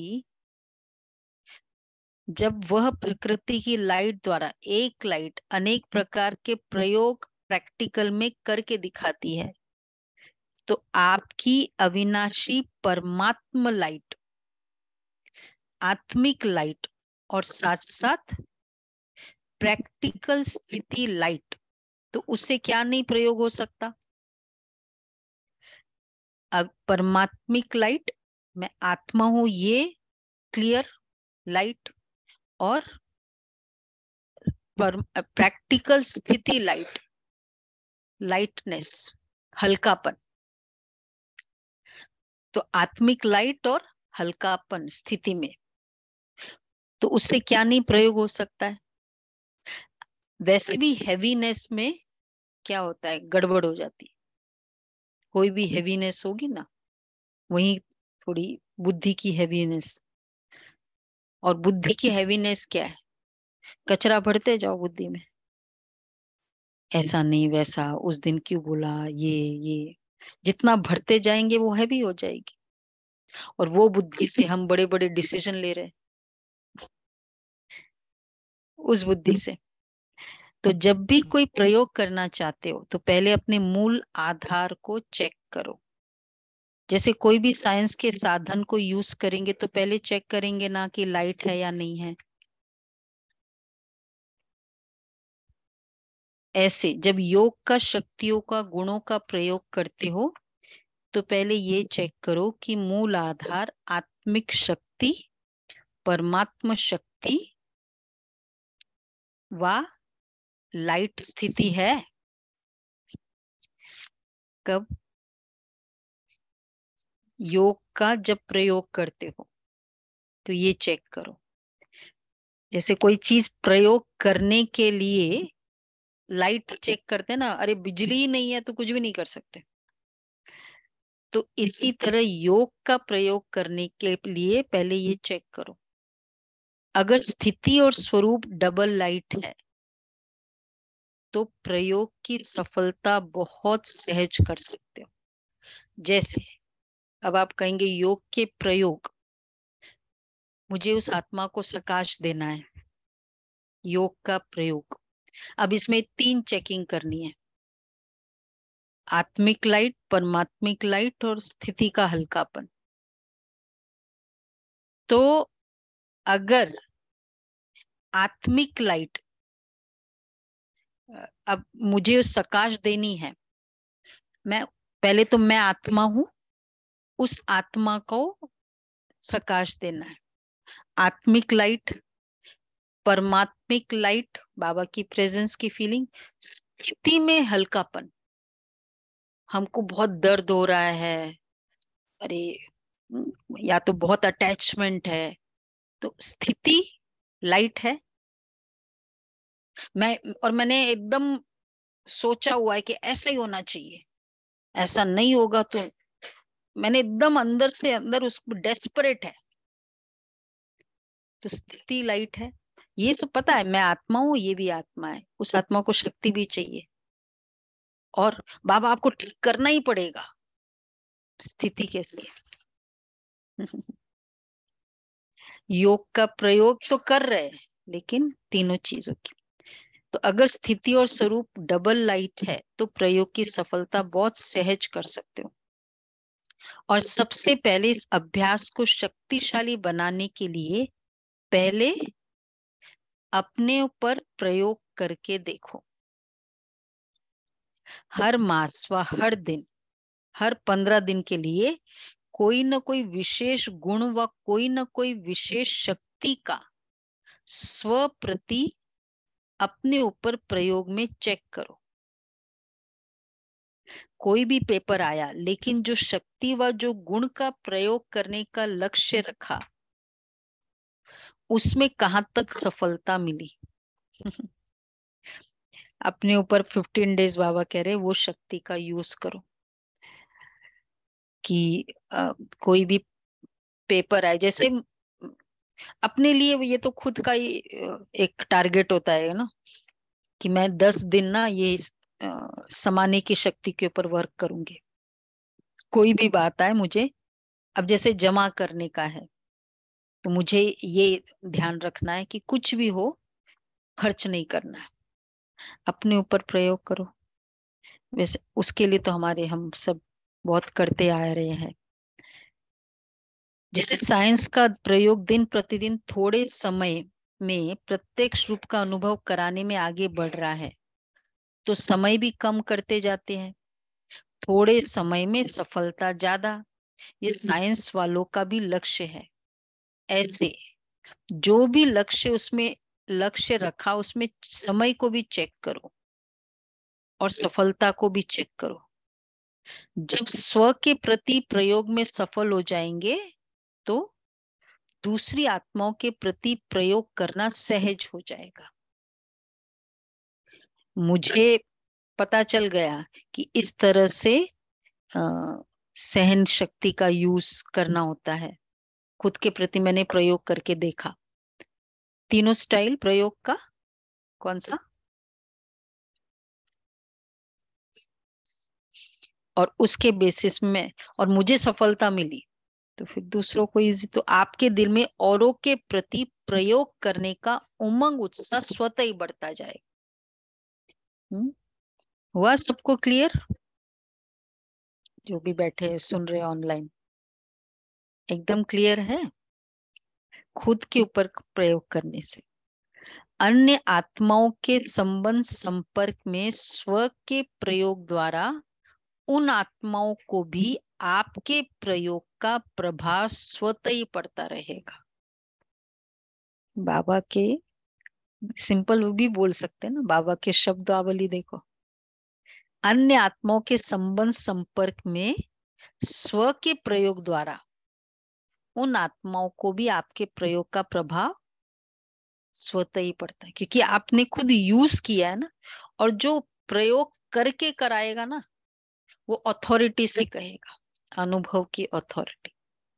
जब वह प्रकृति की लाइट द्वारा एक लाइट अनेक प्रकार के प्रयोग प्रैक्टिकल में करके दिखाती है, तो आपकी अविनाशी परमात्म लाइट, आत्मिक लाइट और साथ साथ प्रैक्टिकल स्थिति लाइट, तो उससे क्या नहीं प्रयोग हो सकता? अब परमात्मिक लाइट, मैं आत्मा हूं, ये क्लियर लाइट, और प्रैक्टिकल स्थिति लाइट, लाइटनेस, हल्कापन। तो आत्मिक लाइट और हल्कापन स्थिति में, तो उससे क्या नहीं प्रयोग हो सकता है? वैसे भी हैवीनेस में क्या होता है, गड़बड़ हो जाती है। कोई भी हैवीनेस होगी ना, वही थोड़ी बुद्धि की हैवीनेस। और बुद्धि की हैवीनेस क्या है? कचरा भरते जाओ बुद्धि में, ऐसा नहीं वैसा, उस दिन क्यों बोला, ये जितना भरते जाएंगे वो हैवी हो जाएगी। और वो बुद्धि से हम बड़े बड़े डिसीजन ले रहे हैं, उस बुद्धि से। तो जब भी कोई प्रयोग करना चाहते हो तो पहले अपने मूल आधार को चेक करो। जैसे कोई भी साइंस के साधन को यूज करेंगे तो पहले चेक करेंगे ना कि लाइट है या नहीं है। ऐसे जब योग का शक्तियों का गुणों का प्रयोग करते हो तो पहले ये चेक करो कि मूल आधार आत्मिक शक्ति, परमात्म शक्ति व लाइट स्थिति है। कब? योग का जब प्रयोग करते हो तो ये चेक करो। जैसे कोई चीज प्रयोग करने के लिए लाइट चेक करते हैं ना, अरे बिजली ही नहीं है तो कुछ भी नहीं कर सकते। तो इसी तरह योग का प्रयोग करने के लिए पहले ये चेक करो, अगर स्थिति और स्वरूप डबल लाइट है तो प्रयोग की सफलता बहुत सहज कर सकते हो। जैसे अब आप कहेंगे योग के प्रयोग, मुझे उस आत्मा को सकाश देना है, योग का प्रयोग। अब इसमें 3 चेकिंग करनी है, आत्मिक लाइट, परमात्मिक लाइट और स्थिति का हल्कापन। तो अगर आत्मिक लाइट, अब मुझे सकाश देनी है, मैं पहले तो मैं आत्मा हूं, उस आत्मा को सकाश देना है। आत्मिक लाइट, परमात्मिक लाइट, बाबा की प्रेजेंस की फीलिंग, स्थिति में हल्कापन। हमको बहुत दर्द हो रहा है, अरे या तो बहुत अटैचमेंट है, तो स्थिति लाइट है। मैंने एकदम सोचा हुआ है कि ऐसा ही होना चाहिए, ऐसा नहीं होगा तो मैंने एकदम अंदर से अंदर उसको डेस्परेट है, तो स्थिति लाइट है। ये सब पता है, मैं आत्मा हूँ, ये भी आत्मा है, उस आत्मा को शक्ति भी चाहिए, और बाबा आपको ठीक करना ही पड़ेगा स्थिति के लिए। योग का प्रयोग तो कर रहे हैं, लेकिन तीनों चीजों की। तो अगर स्थिति और स्वरूप डबल लाइट है तो प्रयोग की सफलता बहुत सहज कर सकते हो। और सबसे पहले इस अभ्यास को शक्तिशाली बनाने के लिए पहले अपने ऊपर प्रयोग करके देखो। हर मास व हर दिन, हर 15 दिन के लिए कोई न कोई विशेष गुण व कोई न कोई विशेष शक्ति का स्व प्रति अपने ऊपर प्रयोग में चेक करो। कोई भी पेपर आया, लेकिन जो शक्ति व जो गुण का प्रयोग करने का लक्ष्य रखा, उसमें कहां तक सफलता मिली। अपने ऊपर 15 डेज बाबा कह रहे वो शक्ति का यूज करो कि कोई भी पेपर आए, जैसे अपने लिए ये तो खुद का ही एक टारगेट होता है ना, कि मैं 10 दिन ना ये समाने की शक्ति के ऊपर वर्क करूंगी। कोई भी बात आए मुझे, अब जैसे जमा करने का है तो मुझे ये ध्यान रखना है कि कुछ भी हो खर्च नहीं करना है, अपने ऊपर प्रयोग करो। वैसे उसके लिए तो हम सब बहुत करते आ रहे हैं। जैसे साइंस का प्रयोग दिन प्रतिदिन थोड़े समय में प्रत्यक्ष रूप का अनुभव कराने में आगे बढ़ रहा है, तो समय भी कम करते जाते हैं, थोड़े समय में सफलता ज्यादा। ये साइंस वालों का भी लक्ष्य है। ऐसे जो भी लक्ष्य रखा, उसमें समय को भी चेक करो और सफलता को भी चेक करो। जब स्व के प्रति प्रयोग में सफल हो जाएंगे तो दूसरी आत्माओं के प्रति प्रयोग करना सहज हो जाएगा। मुझे पता चल गया कि इस तरह से सहन शक्ति का यूज करना होता है। खुद के प्रति मैंने प्रयोग करके देखा। तीनों स्टाइल प्रयोग का कौन सा, और उसके बेसिस में और मुझे सफलता मिली, तो फिर दूसरों को इजी। तो आपके दिल में औरों के प्रति प्रयोग करने का उमंग उत्साह स्वतः ही बढ़ता जाएगा। हुआ सबको क्लियर? जो भी बैठे सुन रहे ऑनलाइन, एकदम क्लियर है? खुद के ऊपर प्रयोग करने से अन्य आत्माओं के संबंध संपर्क में स्व के प्रयोग द्वारा उन आत्माओं को भी आपके प्रयोग का प्रभाव स्वतः ही पड़ता रहेगा। बाबा के सिंपल वो भी बोल सकते हैं ना, बाबा के शब्दावली देखो। अन्य आत्माओं के संबंध संपर्क में स्व के प्रयोग द्वारा उन आत्माओं को भी आपके प्रयोग का प्रभाव स्वतः ही पड़ता है, क्योंकि आपने खुद यूज किया है ना। और जो प्रयोग करके कराएगा ना, वो अथॉरिटी से कहेगा, अनुभव की अथॉरिटी,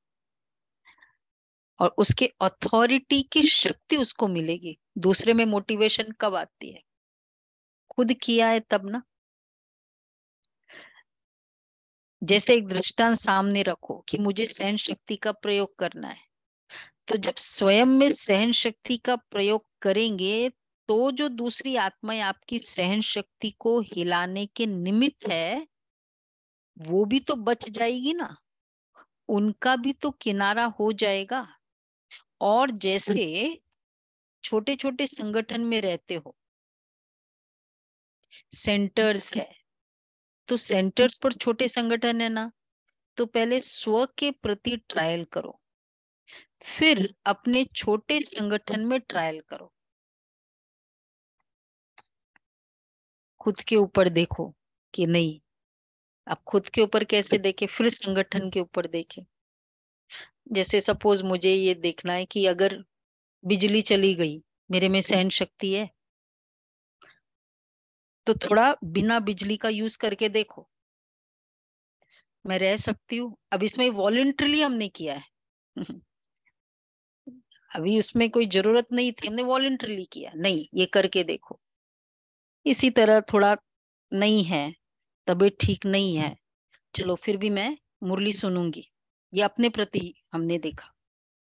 और उसके अथॉरिटी की शक्ति उसको मिलेगी। दूसरे में मोटिवेशन कब आती है? खुद किया है तब ना। जैसे एक दृष्टांत सामने रखो कि मुझे सहन शक्ति का प्रयोग करना है, तो जब स्वयं में सहन शक्ति का प्रयोग करेंगे तो जो दूसरी आत्माएं आपकी सहन शक्ति को हिलाने के निमित्त है, वो भी तो बच जाएगी ना, उनका भी तो किनारा हो जाएगा। और जैसे छोटे छोटे संगठन में रहते हो, सेंटर्स है, तो सेंटर्स पर छोटे संगठन है ना, तो पहले स्व के प्रति ट्रायल करो, फिर अपने छोटे संगठन में ट्रायल करो। खुद के ऊपर देखो कि नहीं, अब खुद के ऊपर कैसे देखे, फिर संगठन के ऊपर देखे। जैसे सपोज मुझे ये देखना है कि अगर बिजली चली गई, मेरे में सहन शक्ति है, तो थोड़ा बिना बिजली का यूज करके देखो, मैं रह सकती हूँ। अब इसमें वॉलंटरली हमने किया है। अभी उसमें कोई जरूरत नहीं थी, हमने वॉलंटरली किया, नहीं ये करके देखो। इसी तरह थोड़ा नहीं है, तबीयत ठीक नहीं है, चलो फिर भी मैं मुरली सुनूंगी, ये अपने प्रति हमने देखा।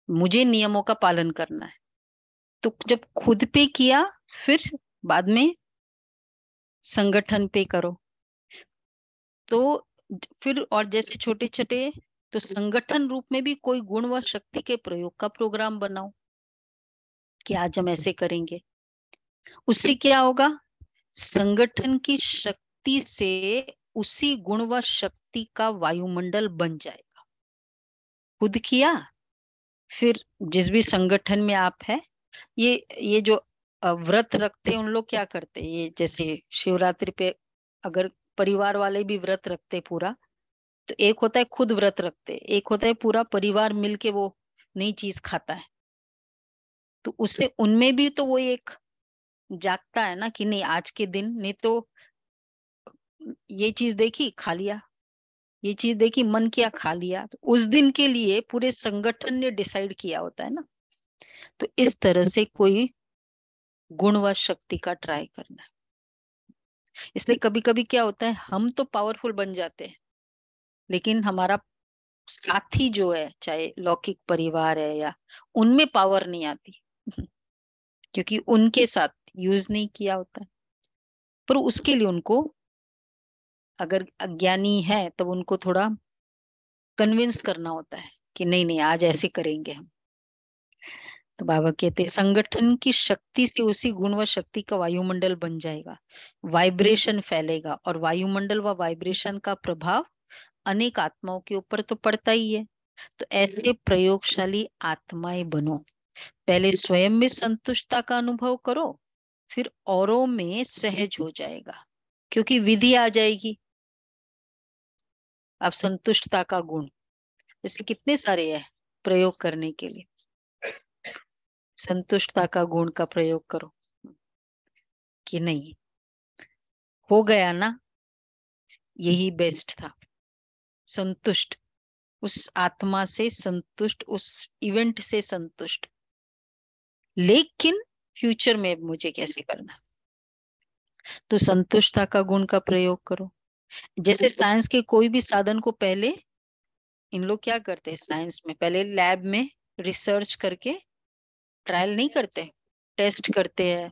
मुझे नियमों का पालन करना है। तो जब खुद पे किया, फिर बाद में संगठन पे करो। तो फिर और जैसे छोटे छोटे, तो संगठन रूप में भी कोई गुण व शक्ति के प्रयोग का प्रोग्राम बनाओ कि आज हम ऐसे करेंगे। उससे क्या होगा, संगठन की शक्ति से उसी गुण व शक्ति का वायुमंडल बन जाएगा। खुद किया, फिर जिस भी संगठन में आप है, ये जो व्रत रखते हैं उन लोग क्या करते हैं, ये जैसे शिवरात्रि पे अगर परिवार वाले भी व्रत रखते पूरा, तो एक होता है खुद व्रत रखते, एक होता है पूरा परिवार मिलके वो नई चीज खाता है। तो उससे उनमें भी तो वो एक जागता है ना कि नहीं आज के दिन, नहीं तो ये चीज देखी खा लिया, ये चीज देखी मन किया खा लिया। तो उस दिन के लिए पूरे संगठन ने डिसाइड किया होता है ना। तो इस तरह से कोई गुण व शक्ति का ट्राई करना है। इसलिए कभी कभी क्या होता है, हम तो पावरफुल बन जाते हैं, लेकिन हमारा साथी जो है, चाहे लौकिक परिवार है या, उनमें पावर नहीं आती क्योंकि उनके साथ यूज नहीं किया होता है। पर उसके लिए उनको, अगर अज्ञानी है तब उनको थोड़ा कन्विंस करना होता है कि नहीं नहीं आज ऐसे करेंगे हम। तो बाबा कहते हैं संगठन की शक्ति से उसी गुण व शक्ति का वायुमंडल बन जाएगा, वाइब्रेशन फैलेगा, और वायुमंडल व वाइब्रेशन का प्रभाव अनेक आत्माओं के ऊपर तो पड़ता ही है। तो ऐसे प्रयोगशाली आत्माएं बनो। पहले स्वयं में संतुष्टता का अनुभव करो, फिर औरों में सहज हो जाएगा, क्योंकि विधि आ जाएगी। अब संतुष्टता का गुण जैसे कितने सारे है प्रयोग करने के लिए, संतुष्टता का गुण का प्रयोग करो कि नहीं हो गया ना, यही बेस्ट था। संतुष्ट, उस आत्मा से संतुष्ट, उस इवेंट से संतुष्ट, लेकिन फ्यूचर में मुझे कैसे करना। तो संतुष्टता का गुण का प्रयोग करो। जैसे साइंस के कोई भी साधन को पहले इन लोग क्या करते हैं, साइंस में पहले लैब में रिसर्च करके ट्रायल नहीं करते, टेस्ट करते हैं।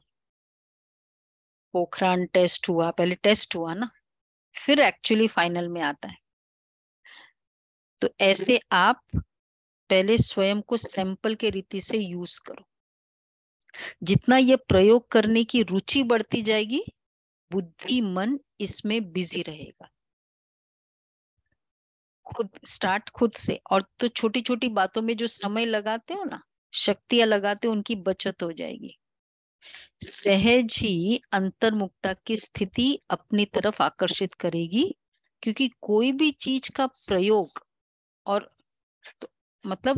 पोखरान टेस्ट हुआ, पहले टेस्ट हुआ ना, फिर एक्चुअली फाइनल में आता है। तो ऐसे आप पहले स्वयं को सैंपल के रीति से यूज करो। जितना ये प्रयोग करने की रुचि बढ़ती जाएगी, बुद्धि मन इसमें बिजी रहेगा। खुद स्टार्ट खुद से। और तो छोटी छोटी बातों में जो समय लगाते हो ना, शक्तियां लगाते हो, उनकी बचत हो जाएगी। सहज ही अंतर्मुखता की स्थिति अपनी तरफ आकर्षित करेगी, क्योंकि कोई भी चीज का प्रयोग और तो, मतलब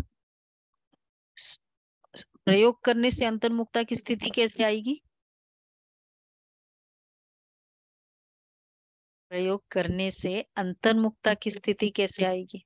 प्रयोग करने से अंतर्मुखता की स्थिति कैसे आएगी, प्रयोग करने से अंतर्मुखता की स्थिति कैसे आएगी।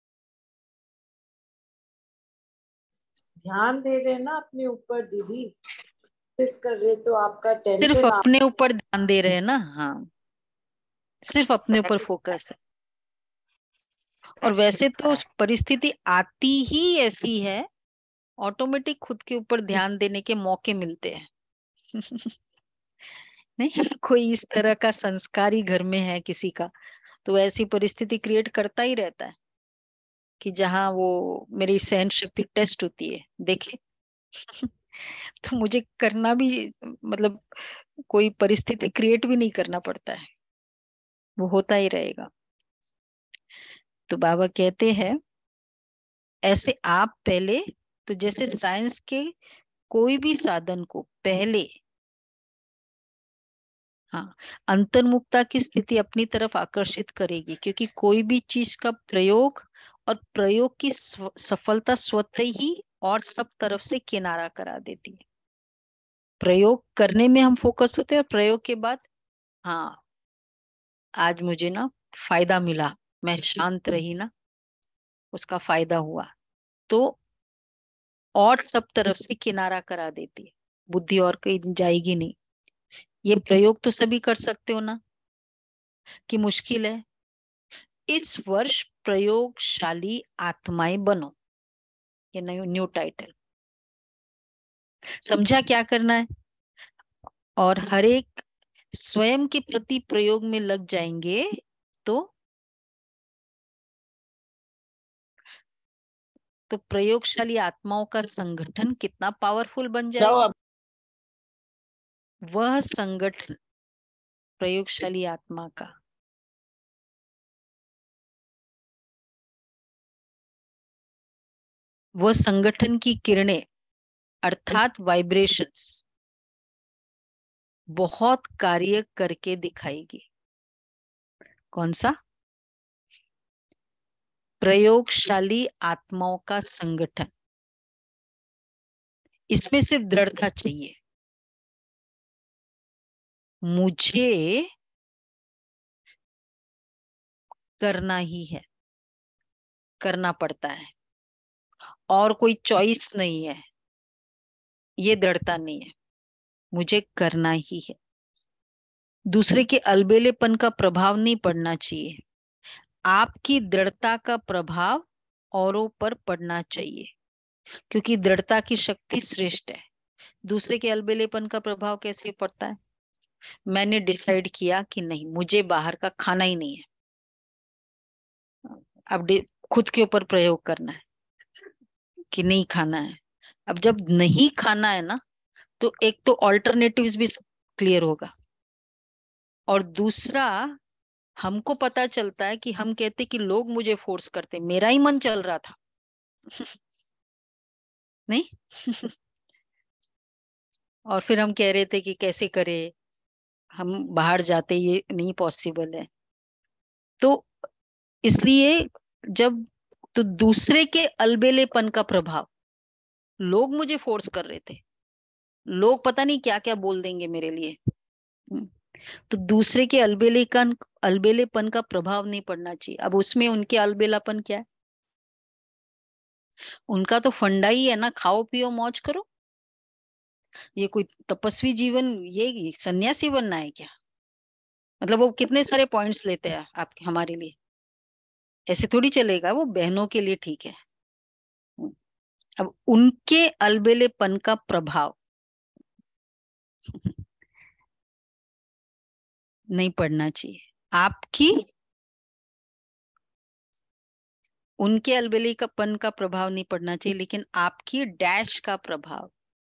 ध्यान दे रहे ना अपने ऊपर दीदी, कर रहे तो आपका सिर्फ टेंशन अपने ऊपर ध्यान दे रहे हैं ना, हाँ सिर्फ अपने ऊपर फोकस है। और वैसे तो परिस्थिति आती ही ऐसी है, ऑटोमेटिक खुद के ऊपर ध्यान देने के मौके मिलते हैं नहीं कोई इस तरह का संस्कार ही घर में है किसी का, तो ऐसी परिस्थिति क्रिएट करता ही रहता है कि जहां वो मेरी सहन शक्ति टेस्ट होती है, देखे तो मुझे करना भी, मतलब कोई परिस्थिति क्रिएट भी नहीं करना पड़ता है, वो होता ही रहेगा। तो बाबा कहते हैं ऐसे आप पहले, तो जैसे साइंस के कोई भी साधन को पहले, हाँ अंतर्मुखता की स्थिति अपनी तरफ आकर्षित करेगी, क्योंकि कोई भी चीज का प्रयोग और प्रयोग की सफलता स्वतः ही और सब तरफ से किनारा करा देती है। प्रयोग करने में हम फोकस होते हैं, और प्रयोग के बाद हाँ आज मुझे ना फायदा मिला, मैं शांत रही ना, उसका फायदा हुआ, तो और सब तरफ से किनारा करा देती है, बुद्धि और कहीं जाएगी नहीं। ये प्रयोग तो सभी कर सकते हो ना, कि मुश्किल है। इस वर्ष प्रयोगशाली आत्माएं बनो। ये न्यू टाइटल। समझा क्या करना है? और हर एक स्वयं के प्रति प्रयोग में लग जाएंगे तो प्रयोगशाली आत्माओं का संगठन कितना पावरफुल बन जाएगा। वह संगठन प्रयोगशाली आत्मा का वह संगठन की किरणें अर्थात वाइब्रेशंस बहुत कार्य करके दिखाएगी। कौन सा? प्रयोगशाली आत्माओं का संगठन। इसमें सिर्फ दृढ़ता चाहिए। मुझे करना ही है, करना पड़ता है और कोई चॉइस नहीं है, ये दृढ़ता नहीं है। मुझे करना ही है। दूसरे के अलबेलेपन का प्रभाव नहीं पड़ना चाहिए। आपकी दृढ़ता का प्रभाव औरों पर पड़ना चाहिए, क्योंकि दृढ़ता की शक्ति श्रेष्ठ है। दूसरे के अलबेलेपन का प्रभाव कैसे पड़ता है? मैंने डिसाइड किया कि नहीं, मुझे बाहर का खाना ही नहीं है। अब खुद के ऊपर प्रयोग करना है कि नहीं खाना है। अब जब नहीं खाना है ना, तो एक तो ऑल्टरनेटिव्स भी क्लियर होगा, और दूसरा हमको पता चलता है कि हम कहते कि लोग मुझे फोर्स करते, मेरा ही मन चल रहा था। नहीं। और फिर हम कह रहे थे कि कैसे करे, हम बाहर जाते, ये नहीं पॉसिबल है। तो इसलिए जब तो दूसरे के अलबेलेपन का प्रभाव, लोग मुझे फोर्स कर रहे थे, लोग पता नहीं क्या क्या बोल देंगे मेरे लिए। तो दूसरे के अलबेलेपन का प्रभाव नहीं पड़ना चाहिए। अब उसमें उनके अलबेलापन क्या है? उनका तो फंडा ही है ना, खाओ पियो मौज करो। ये कोई तपस्वी जीवन, ये सन्यासी बनना है क्या? मतलब वो कितने सारे पॉइंट्स लेते हैं आपके हमारे लिए। ऐसे थोड़ी चलेगा, वो बहनों के लिए ठीक है। अब उनके अलबेलेपन का प्रभाव नहीं पड़ना चाहिए। आपकी उनके अलबेलेपन का प्रभाव नहीं पड़ना चाहिए, लेकिन आपकी डैश का प्रभाव,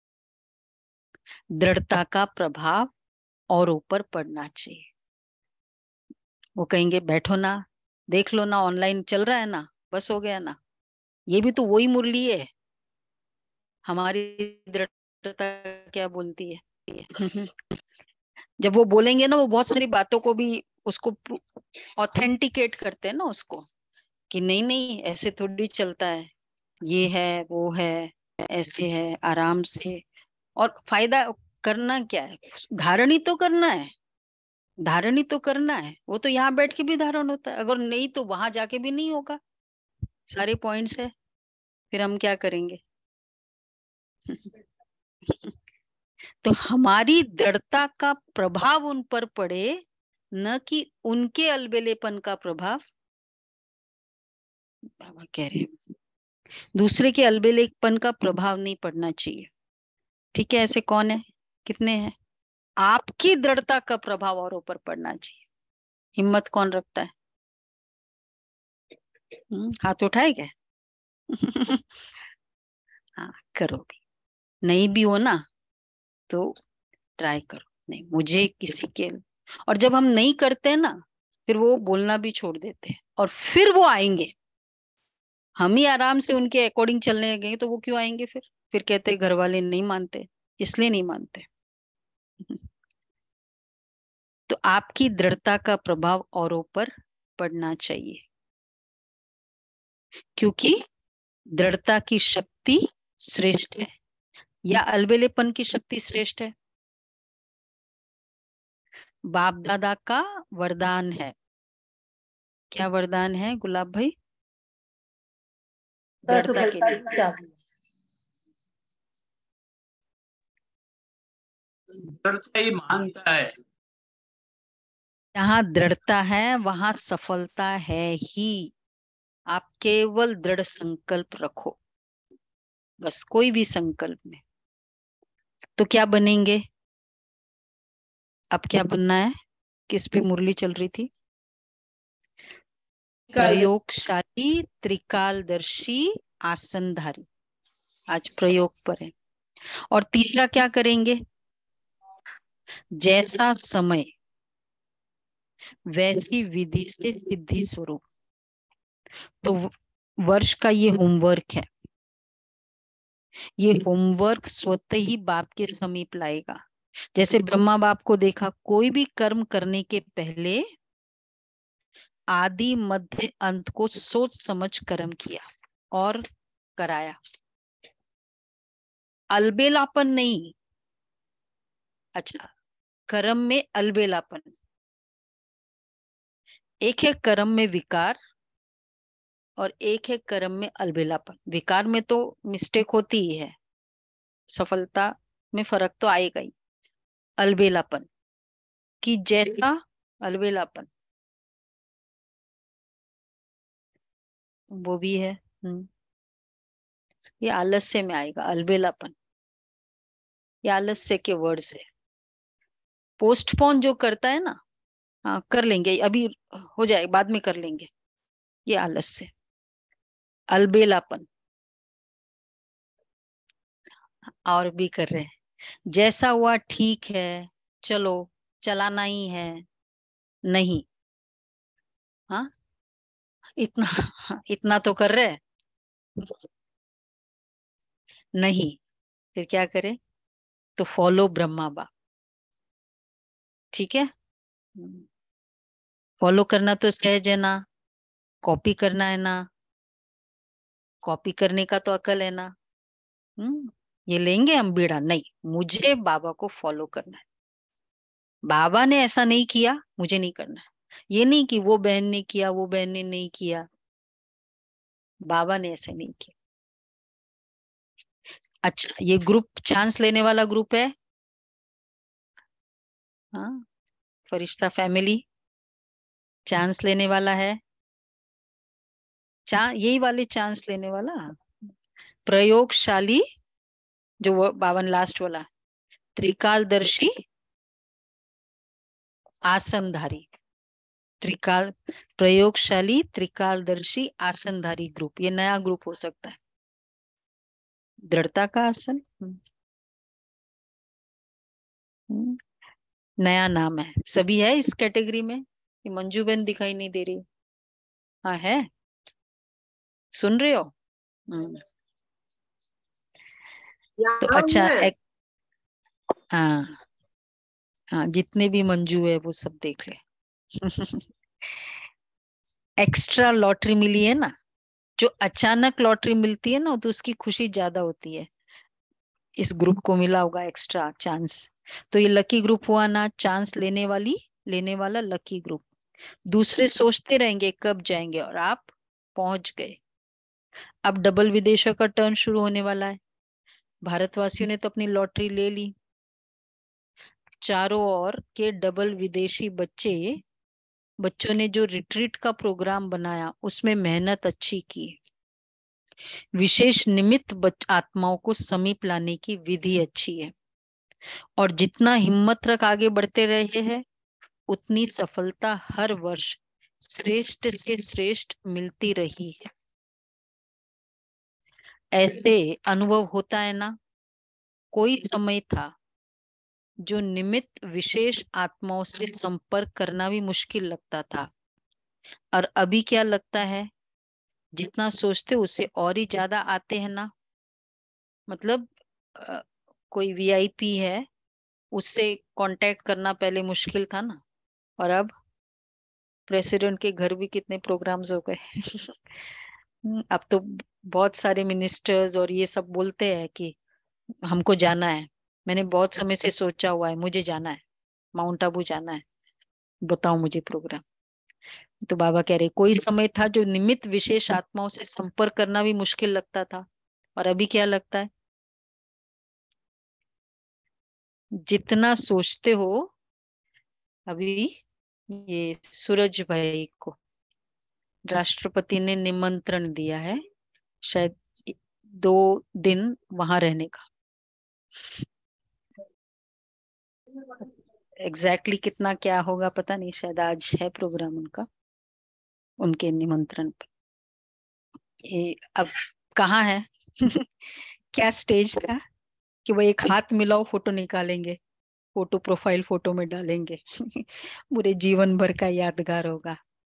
दृढ़ता का प्रभाव और ऊपर पड़ना चाहिए। वो कहेंगे बैठो ना, देख लो ना, ऑनलाइन चल रहा है ना, बस हो गया ना। ये भी तो वही मुरली है। हमारी दृढ़ता क्या बोलती है? जब वो बोलेंगे ना, वो बहुत सारी बातों को भी उसको ऑथेंटिकेट करते हैं ना उसको, कि नहीं नहीं ऐसे थोड़ी चलता है, ये है वो है, ऐसे है, आराम से। और फायदा करना क्या है? धारण ही तो करना है, धारण ही तो करना है। वो तो यहाँ बैठ के भी धारण होता है, अगर नहीं तो वहां जाके भी नहीं होगा। सारे पॉइंट्स है, फिर हम क्या करेंगे? तो हमारी दृढ़ता का प्रभाव उन पर पड़े, न कि उनके अलबेलेपन का प्रभाव। बाबा कह रहे हैं दूसरे के अलबेलेपन का प्रभाव नहीं पड़ना चाहिए। ठीक है, ऐसे कौन है, कितने हैं? आपकी दृढ़ता का प्रभाव औरों पर पड़ना चाहिए। हिम्मत कौन रखता है? हाथ उठाए क्या? हाँ, करो भी। नहीं भी हो ना तो ट्राई करो। नहीं, मुझे किसी के, और जब हम नहीं करते हैं ना, फिर वो बोलना भी छोड़ देते हैं, और फिर वो आएंगे। हम ही आराम से उनके अकॉर्डिंग चलने लगेंगे तो वो क्यों आएंगे? फिर कहते घर वाले नहीं मानते, इसलिए नहीं मानते। तो आपकी दृढ़ता का प्रभाव औरों पर पड़ना चाहिए, क्योंकि दृढ़ता की शक्ति श्रेष्ठ है, या अलबेलेपन की शक्ति श्रेष्ठ है? बाप दादा का वरदान है। क्या वरदान है गुलाब भाई? दृढ़ता के लिए। दृढ़ता ही मानता है। जहाँ दृढ़ता है वहां सफलता है ही। आप केवल दृढ़ संकल्प रखो। बस कोई भी संकल्प में। तो क्या बनेंगे? अब क्या बनना है? किस पे मुरली चल रही थी? प्रयोगशाली, त्रिकालदर्शी, आसनधारी। आज प्रयोग पर है। और तीसरा क्या करेंगे? जैसा समय वैसी विधि से सिद्धि स्वरूप। तो वर्ष का ये होमवर्क है। ये होमवर्क स्वतः ही बाप के समीप लाएगा। जैसे ब्रह्मा बाप को देखा, कोई भी कर्म करने के पहले आदि मध्य अंत को सोच समझ कर्म किया और कराया। अलबेलापन नहीं। अच्छा, कर्म में अलबेलापन। एक है कर्म में विकार और एक है कर्म में अलबेलापन। विकार में तो मिस्टेक होती ही है, सफलता में फर्क तो आएगा ही। अलबेलापन कि जैसा अलबेलापन वो भी है। ये आलस्य में आएगा अलबेलापन। ये आलस्य के वर्ड्स है। पोस्टपोन जो करता है ना, हाँ कर लेंगे अभी, हो जाए बाद में कर लेंगे, ये आलस्य। अलबेलापन और भी कर रहे हैं। जैसा हुआ ठीक है, चलो चलाना ही है। नहीं, हाँ इतना इतना तो कर रहे हैं। नहीं, फिर क्या करें? तो फॉलो ब्रह्मा बाप। ठीक है, फॉलो करना तो सहज है ना, कॉपी करना है ना, कॉपी करने का तो अकल है ना। ये लेंगे हम बीड़ा? नहीं, मुझे बाबा को फॉलो करना है। बाबा ने ऐसा नहीं किया, मुझे नहीं करना है। ये नहीं कि वो बहन ने किया, वो बहन ने नहीं किया, बाबा ने ऐसा नहीं किया। अच्छा, ये ग्रुप चांस लेने वाला ग्रुप है। हाँ, फरिश्ता फैमिली चांस लेने वाला है। यही वाले चांस लेने वाला। प्रयोगशाली, जो वो 52 लास्ट वाला, त्रिकालदर्शी, आसनधारी। त्रिकाल प्रयोगशाली, त्रिकालदर्शी, आसनधारी ग्रुप, ये नया ग्रुप हो सकता है। दृढ़ता का आसन। नया नाम है। सभी है इस कैटेगरी में? ये मंजू बहन दिखाई नहीं दे रही। हाँ है, सुन रहे हो? तो अच्छा हाँ हाँ, जितने भी मंजू है वो सब देख ले। एक्स्ट्रा लॉटरी मिली है ना, जो अचानक लॉटरी मिलती है ना, तो उसकी खुशी ज्यादा होती है। इस ग्रुप को मिला होगा एक्स्ट्रा चांस, तो ये लकी ग्रुप हुआ ना, चांस लेने वाला लकी ग्रुप। दूसरे सोचते रहेंगे कब जाएंगे, और आप पहुंच गए। अब डबल विदेशों का टर्न शुरू होने वाला है। भारतवासियों ने तो अपनी लॉटरी ले ली। चारों ओर के डबल विदेशी बच्चों ने जो रिट्रीट का प्रोग्राम बनाया, उसमें मेहनत अच्छी की। विशेष निमित्त आत्माओं को समीप लाने की विधि अच्छी है। और जितना हिम्मत रख आगे बढ़ते रहे हैं, उतनी सफलता हर वर्ष श्रेष्ठ से श्रेष्ठ मिलती रही है। ऐसे अनुभव होता है ना। कोई समय था जो निमित्त विशेष आत्माओं से संपर्क करना भी मुश्किल लगता था, और अभी क्या लगता है? जितना सोचते उससे और ही ज्यादा आते हैं ना। मतलब कोई वीआईपी है, उससे कांटेक्ट करना पहले मुश्किल था ना, और अब प्रेसिडेंट के घर भी कितने प्रोग्राम्स हो गए। अब तो बहुत सारे मिनिस्टर्स और ये सब बोलते हैं कि हमको जाना है। मैंने बहुत समय से सोचा हुआ है, मुझे जाना है, माउंट आबू जाना है, बताओ मुझे प्रोग्राम। तो बाबा कह रहे कोई समय था जो निमित्त विशेष आत्माओं से संपर्क करना भी मुश्किल लगता था, और अभी क्या लगता है? जितना सोचते हो। अभी ये सूरज भाई को राष्ट्रपति ने निमंत्रण दिया है, शायद 2 दिन वहां रहने का। एग्जैक्टली कितना क्या होगा पता नहीं, शायद आज है प्रोग्राम उनका, उनके निमंत्रण पे। ये अब कहाँ है? क्या स्टेज था कि वो एक हाथ मिलाओ फोटो निकालेंगे, फोटो प्रोफाइल फोटो में डालेंगे। पूरे जीवन भर का यादगार होगा।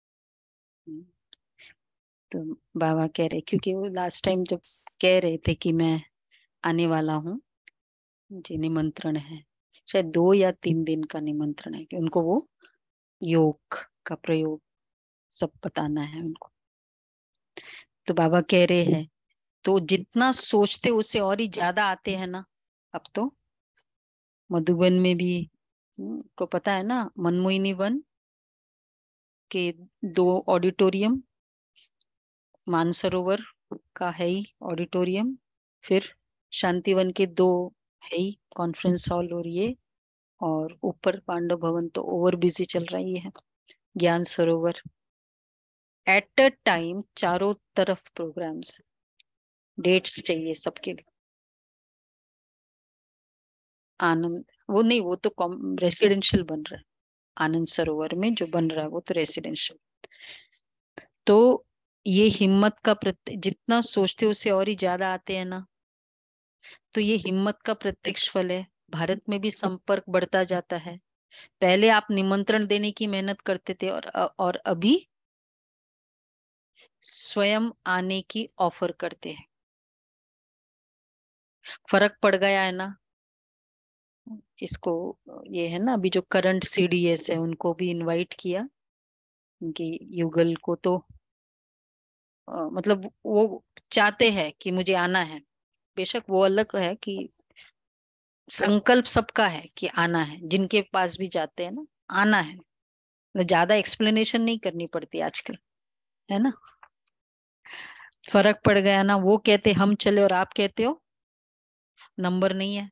तो बाबा कह रहे, क्योंकि वो लास्ट टाइम जब कह रहे थे कि मैं आने वाला हूँ, मुझे निमंत्रण है, शायद 2 या 3 दिन का निमंत्रण है, कि उनको वो योग का प्रयोग सब बताना है उनको। तो बाबा कह रहे हैं, तो जितना सोचते उससे और ही ज्यादा आते हैं ना। अब तो मधुबन में भी को पता है ना, मनमोहिनी वन के 2 ऑडिटोरियम, मानसरोवर का है ही ऑडिटोरियम, फिर शांतिवन के 2 है ही कॉन्फ्रेंस हॉल, और ऊपर पांडव भवन तो ओवर बिजी चल रही है, ज्ञान सरोवर। एट अ टाइम चारों तरफ प्रोग्राम्स, डेट्स चाहिए सबके लिए। आनंद वो नहीं, वो तो रेसिडेंशियल बन रहा है, आनंद सरोवर में जो बन रहा है वो तो रेसिडेंशियल। तो ये हिम्मत का जितना सोचते उससे और ही ज्यादा आते हैं ना। तो ये हिम्मत का प्रत्यक्ष फल है। भारत में भी संपर्क बढ़ता जाता है। पहले आप निमंत्रण देने की मेहनत करते थे, और अभी स्वयं आने की ऑफर करते हैं। फर्क पड़ गया है ना। इसको ये है ना, अभी जो करंट CDS है उनको भी इनवाइट किया, उनकी युगल को तो मतलब वो चाहते हैं कि मुझे आना है। बेशक वो अलग है कि संकल्प सबका है कि आना है, जिनके पास भी जाते हैं ना, आना है। ज्यादा एक्सप्लेनेशन नहीं करनी पड़ती आजकल, है ना। फर्क पड़ गया ना, वो कहते हम चले और आप कहते हो नंबर नहीं है।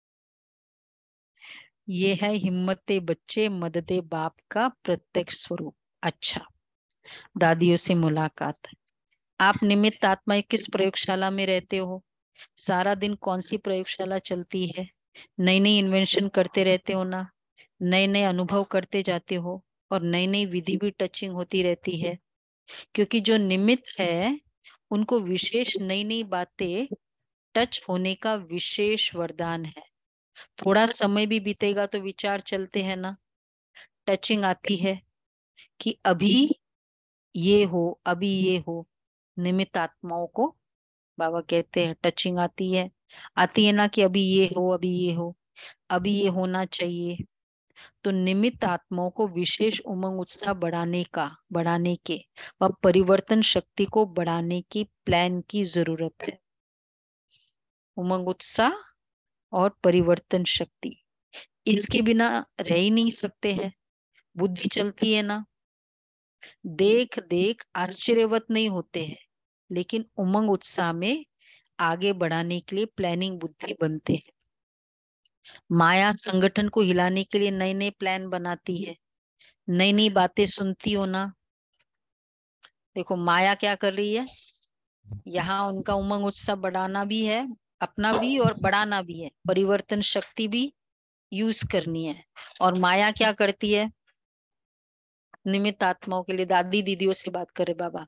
ये है हिम्मते बच्चे मददे बाप का प्रत्यक्ष स्वरूप। अच्छा, दादियों से मुलाकात। आप निमित्त आत्मा किस प्रयोगशाला में रहते हो? सारा दिन कौन सी प्रयोगशाला चलती है? नई नई इन्वेंशन करते रहते हो ना, नए नए अनुभव करते जाते हो, और नई नई विधि भी टचिंग होती रहती है। क्योंकि जो निमित्त है उनको विशेष नई नई बातें टच होने का विशेष वरदान है। थोड़ा समय भी बीतेगा तो विचार चलते हैं ना, टचिंग आती है कि अभी ये हो, अभी ये हो। निमित्त आत्माओं को बाबा कहते हैं टचिंग आती है ना, कि अभी ये हो, अभी ये हो, अभी ये होना चाहिए। तो निमित्त आत्माओं को विशेष उमंग उत्साह बढ़ाने के व परिवर्तन शक्ति को बढ़ाने की प्लान की जरूरत है। उमंग उत्साह और परिवर्तन शक्ति, इसके बिना रह ही नहीं सकते हैं। बुद्धि चलती है ना, देख देख आश्चर्यवत नहीं होते हैं, लेकिन उमंग उत्साह में आगे बढ़ाने के लिए प्लानिंग बुद्धि बनते हैं। माया संगठन को हिलाने के लिए नए नए प्लान बनाती है, नई नई बातें सुनती हो ना। देखो माया क्या कर रही है, यहाँ उनका उमंग उत्साह बढ़ाना भी है, अपना भी और बढ़ाना भी है, परिवर्तन शक्ति भी यूज करनी है। और माया क्या करती है? निमित्त आत्माओं के लिए, दादी दीदियों से बात करे बाबा,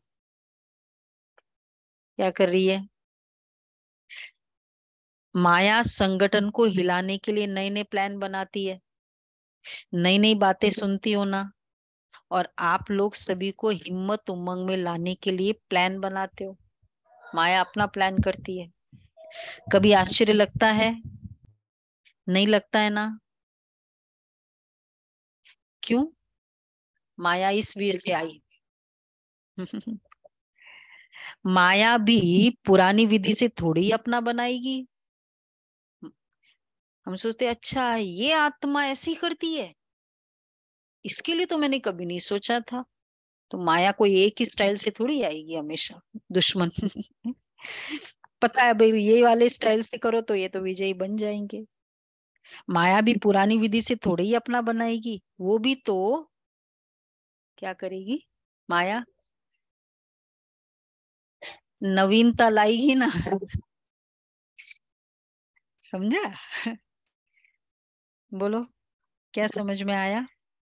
क्या कर रही है? माया संगठन को हिलाने के लिए नए नए प्लान बनाती है, नई नई बातें सुनती हो ना। और आप लोग सभी को हिम्मत उमंग में लाने के लिए प्लान बनाते हो। माया अपना प्लान करती है। कभी आश्चर्य लगता है? नहीं लगता है ना। क्यों? माया इस वीर से आई। माया भी पुरानी विधि से थोड़ी ही अपना बनाएगी। हम सोचते अच्छा ये आत्मा ऐसी करती है, इसके लिए तो मैंने कभी नहीं सोचा था। तो माया कोई एक ही स्टाइल से थोड़ी आएगी हमेशा, दुश्मन। पता है भाई, ये वाले स्टाइल से करो तो ये तो विजयी बन जाएंगे। माया भी पुरानी विधि से थोड़ी ही अपना बनाएगी, वो भी तो क्या करेगी माया? नवीनता लाएगी ना। समझा? बोलो क्या समझ में आया?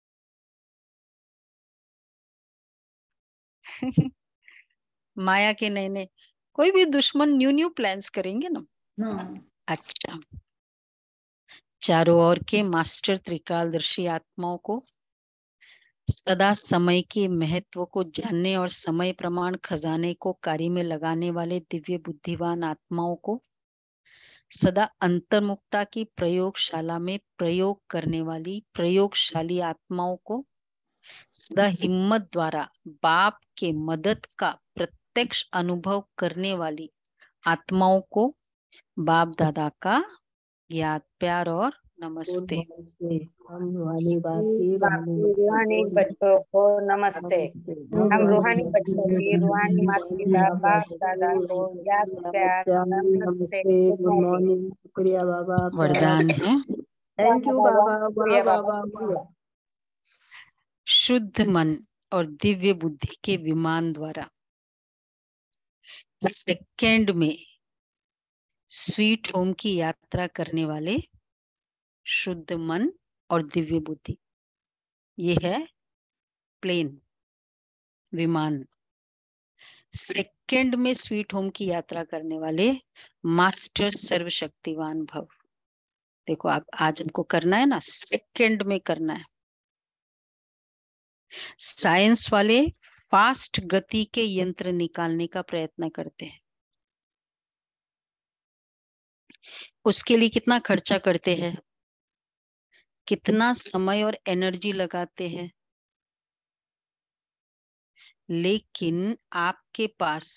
माया के नए नए कोई भी दुश्मन न्यू न्यू प्लान्स करेंगे ना। अच्छा, चारों ओर के मास्टर त्रिकालदर्शी आत्माओं को सदा समय के महत्व को जानने और समय प्रमाण खजाने को कार्य में लगाने वाले दिव्य बुद्धिवान आत्माओं को सदा अंतर्मुक्ता की प्रयोगशाला में प्रयोग करने वाली प्रयोगशाली आत्माओं को सदा हिम्मत द्वारा बाप के मदद का प्रत्यक्ष अनुभव करने वाली आत्माओं को बाप दादा का याद प्यार और नमस्ते। हम रूहानी बच्चों को नमस्ते। हम रूहानी बच्चों की रूहानी माता पिता बाप दादा को याद प्यार नमस्ते। Good morning. शुक्रिया बाबा। वरदान है थैंक यू बाबा। बाबा शुद्ध मन और दिव्य बुद्धि के विमान द्वारा सेकंड में स्वीट होम की यात्रा करने वाले शुद्ध मन और दिव्य बुद्धि, ये है प्लेन विमान। सेकंड में स्वीट होम की यात्रा करने वाले मास्टर सर्वशक्तिवान भव। देखो आप आज हमको करना है ना, सेकंड में करना है। साइंस वाले फास्ट गति के यंत्र निकालने का प्रयत्न करते हैं। उसके लिए कितना खर्चा करते हैं, कितना समय और एनर्जी लगाते हैं, लेकिन आपके पास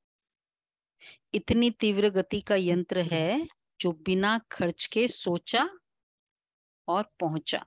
इतनी तीव्र गति का यंत्र है जो बिना खर्च के सोचा और पहुंचा।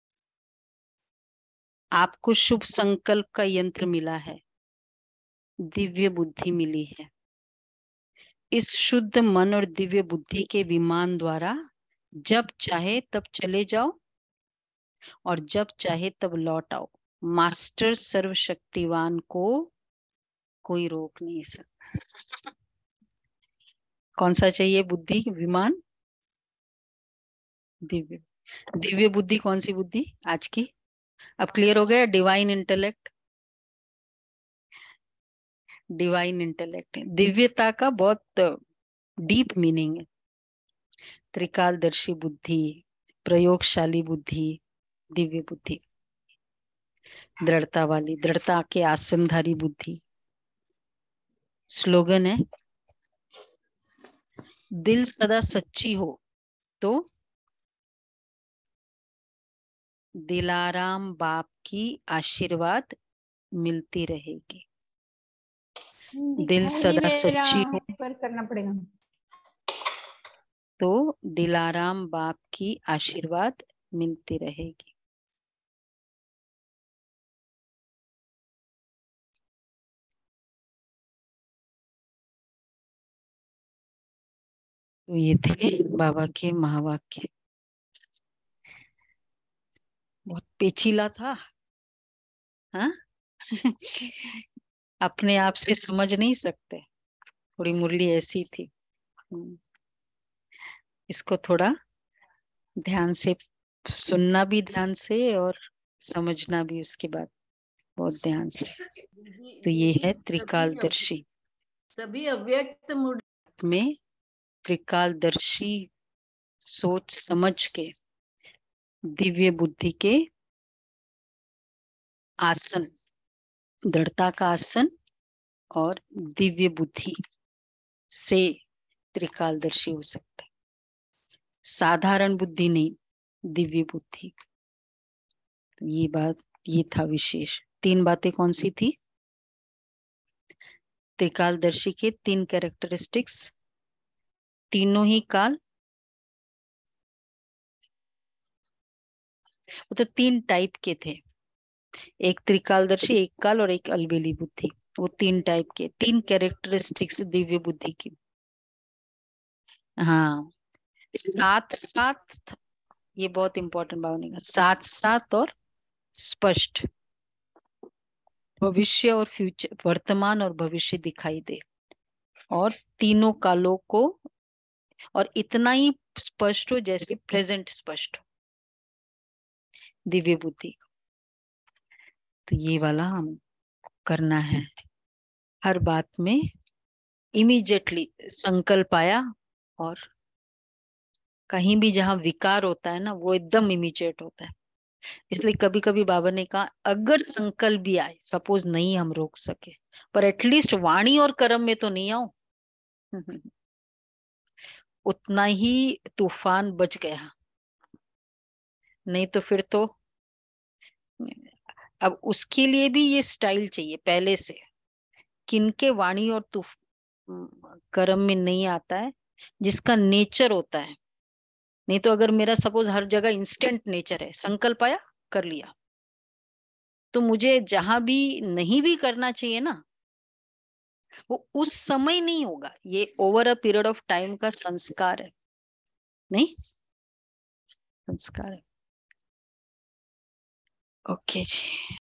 आपको शुभ संकल्प का यंत्र मिला है, दिव्य बुद्धि मिली है। इस शुद्ध मन और दिव्य बुद्धि के विमान द्वारा जब चाहे तब चले जाओ और जब चाहे तब लौट आओ। मास्टर सर्वशक्तिवान को कोई रोक नहीं सकता। कौन सा चाहिए बुद्धि विमान? दिव्य। दिव्य बुद्धि कौन सी बुद्धि आज की? अब क्लियर हो गया? Divine intellect. डिवाइन इंटेलेक्ट दिव्यता का बहुत डीप मीनिंग है। त्रिकालदर्शी बुद्धि, प्रयोगशाली बुद्धि, दिव्य बुद्धि, दृढ़ता वाली, दृढ़ता के आसनधारी बुद्धि। स्लोगन है दिल सदा सच्ची हो तो दिलाराम बाप की आशीर्वाद मिलती रहेगी। दिल सदा सच्ची हो पर करना पड़ेगा तो दिलाराम बाप की आशीर्वाद मिलती रहेगी। तो ये थे बाबा के महावाक्य। बहुत पेचीला था, हाँ? अपने आप से समझ नहीं सकते, थोड़ी मुरली ऐसी थी। इसको थोड़ा ध्यान से सुनना भी, ध्यान से और समझना भी उसके बाद बहुत ध्यान से। तो ये है त्रिकालदर्शी सभी अव्यक्त मूड में त्रिकालदर्शी सोच समझ के दिव्य बुद्धि के आसन, दृढ़ता का आसन और दिव्य बुद्धि से त्रिकालदर्शी हो सकता है। साधारण बुद्धि नहीं, दिव्य बुद्धि। तो ये बात, ये था विशेष। 3 बातें कौन सी थी? त्रिकालदर्शी के 3 कैरेक्टरिस्टिक्स, तीनों ही काल। वो तो 3 टाइप के थे, एक त्रिकालदर्शी, एक काल और एक अलबेली बुद्धि। वो 3 टाइप के, 3 कैरेक्टरिस्टिक्स दिव्य बुद्धि की। हाँ, साथ साथ, ये बहुत इंपॉर्टेंट बात नहीं, साथ साथ और स्पष्ट, भविष्य और फ्यूचर, वर्तमान और भविष्य दिखाई दे, और तीनों कालों को और इतना ही स्पष्ट हो जैसे प्रेजेंट स्पष्ट हो दिव्य बुद्धि को। तो ये वाला हम करना है हर बात में। इमीडिएटली संकल्प आया और कहीं भी जहां विकार होता है ना वो एकदम इमीडिएट होता है। इसलिए कभी कभी बाबा ने कहा अगर संकल्प भी आए, सपोज नहीं हम रोक सके, पर एटलीस्ट वाणी और कर्म में तो नहीं आओ। उतना ही तूफान बच गया, नहीं तो फिर तो अब उसके लिए भी ये स्टाइल चाहिए पहले से, किनके वाणी और कर्म में नहीं आता है, जिसका नेचर होता है। नहीं तो अगर मेरा सपोज हर जगह इंस्टेंट नेचर है, संकल्प आया कर लिया, तो मुझे जहां भी नहीं भी करना चाहिए ना वो उस समय नहीं होगा। ये over a period of time का संस्कार है, नहीं संस्कार है। ओके जी।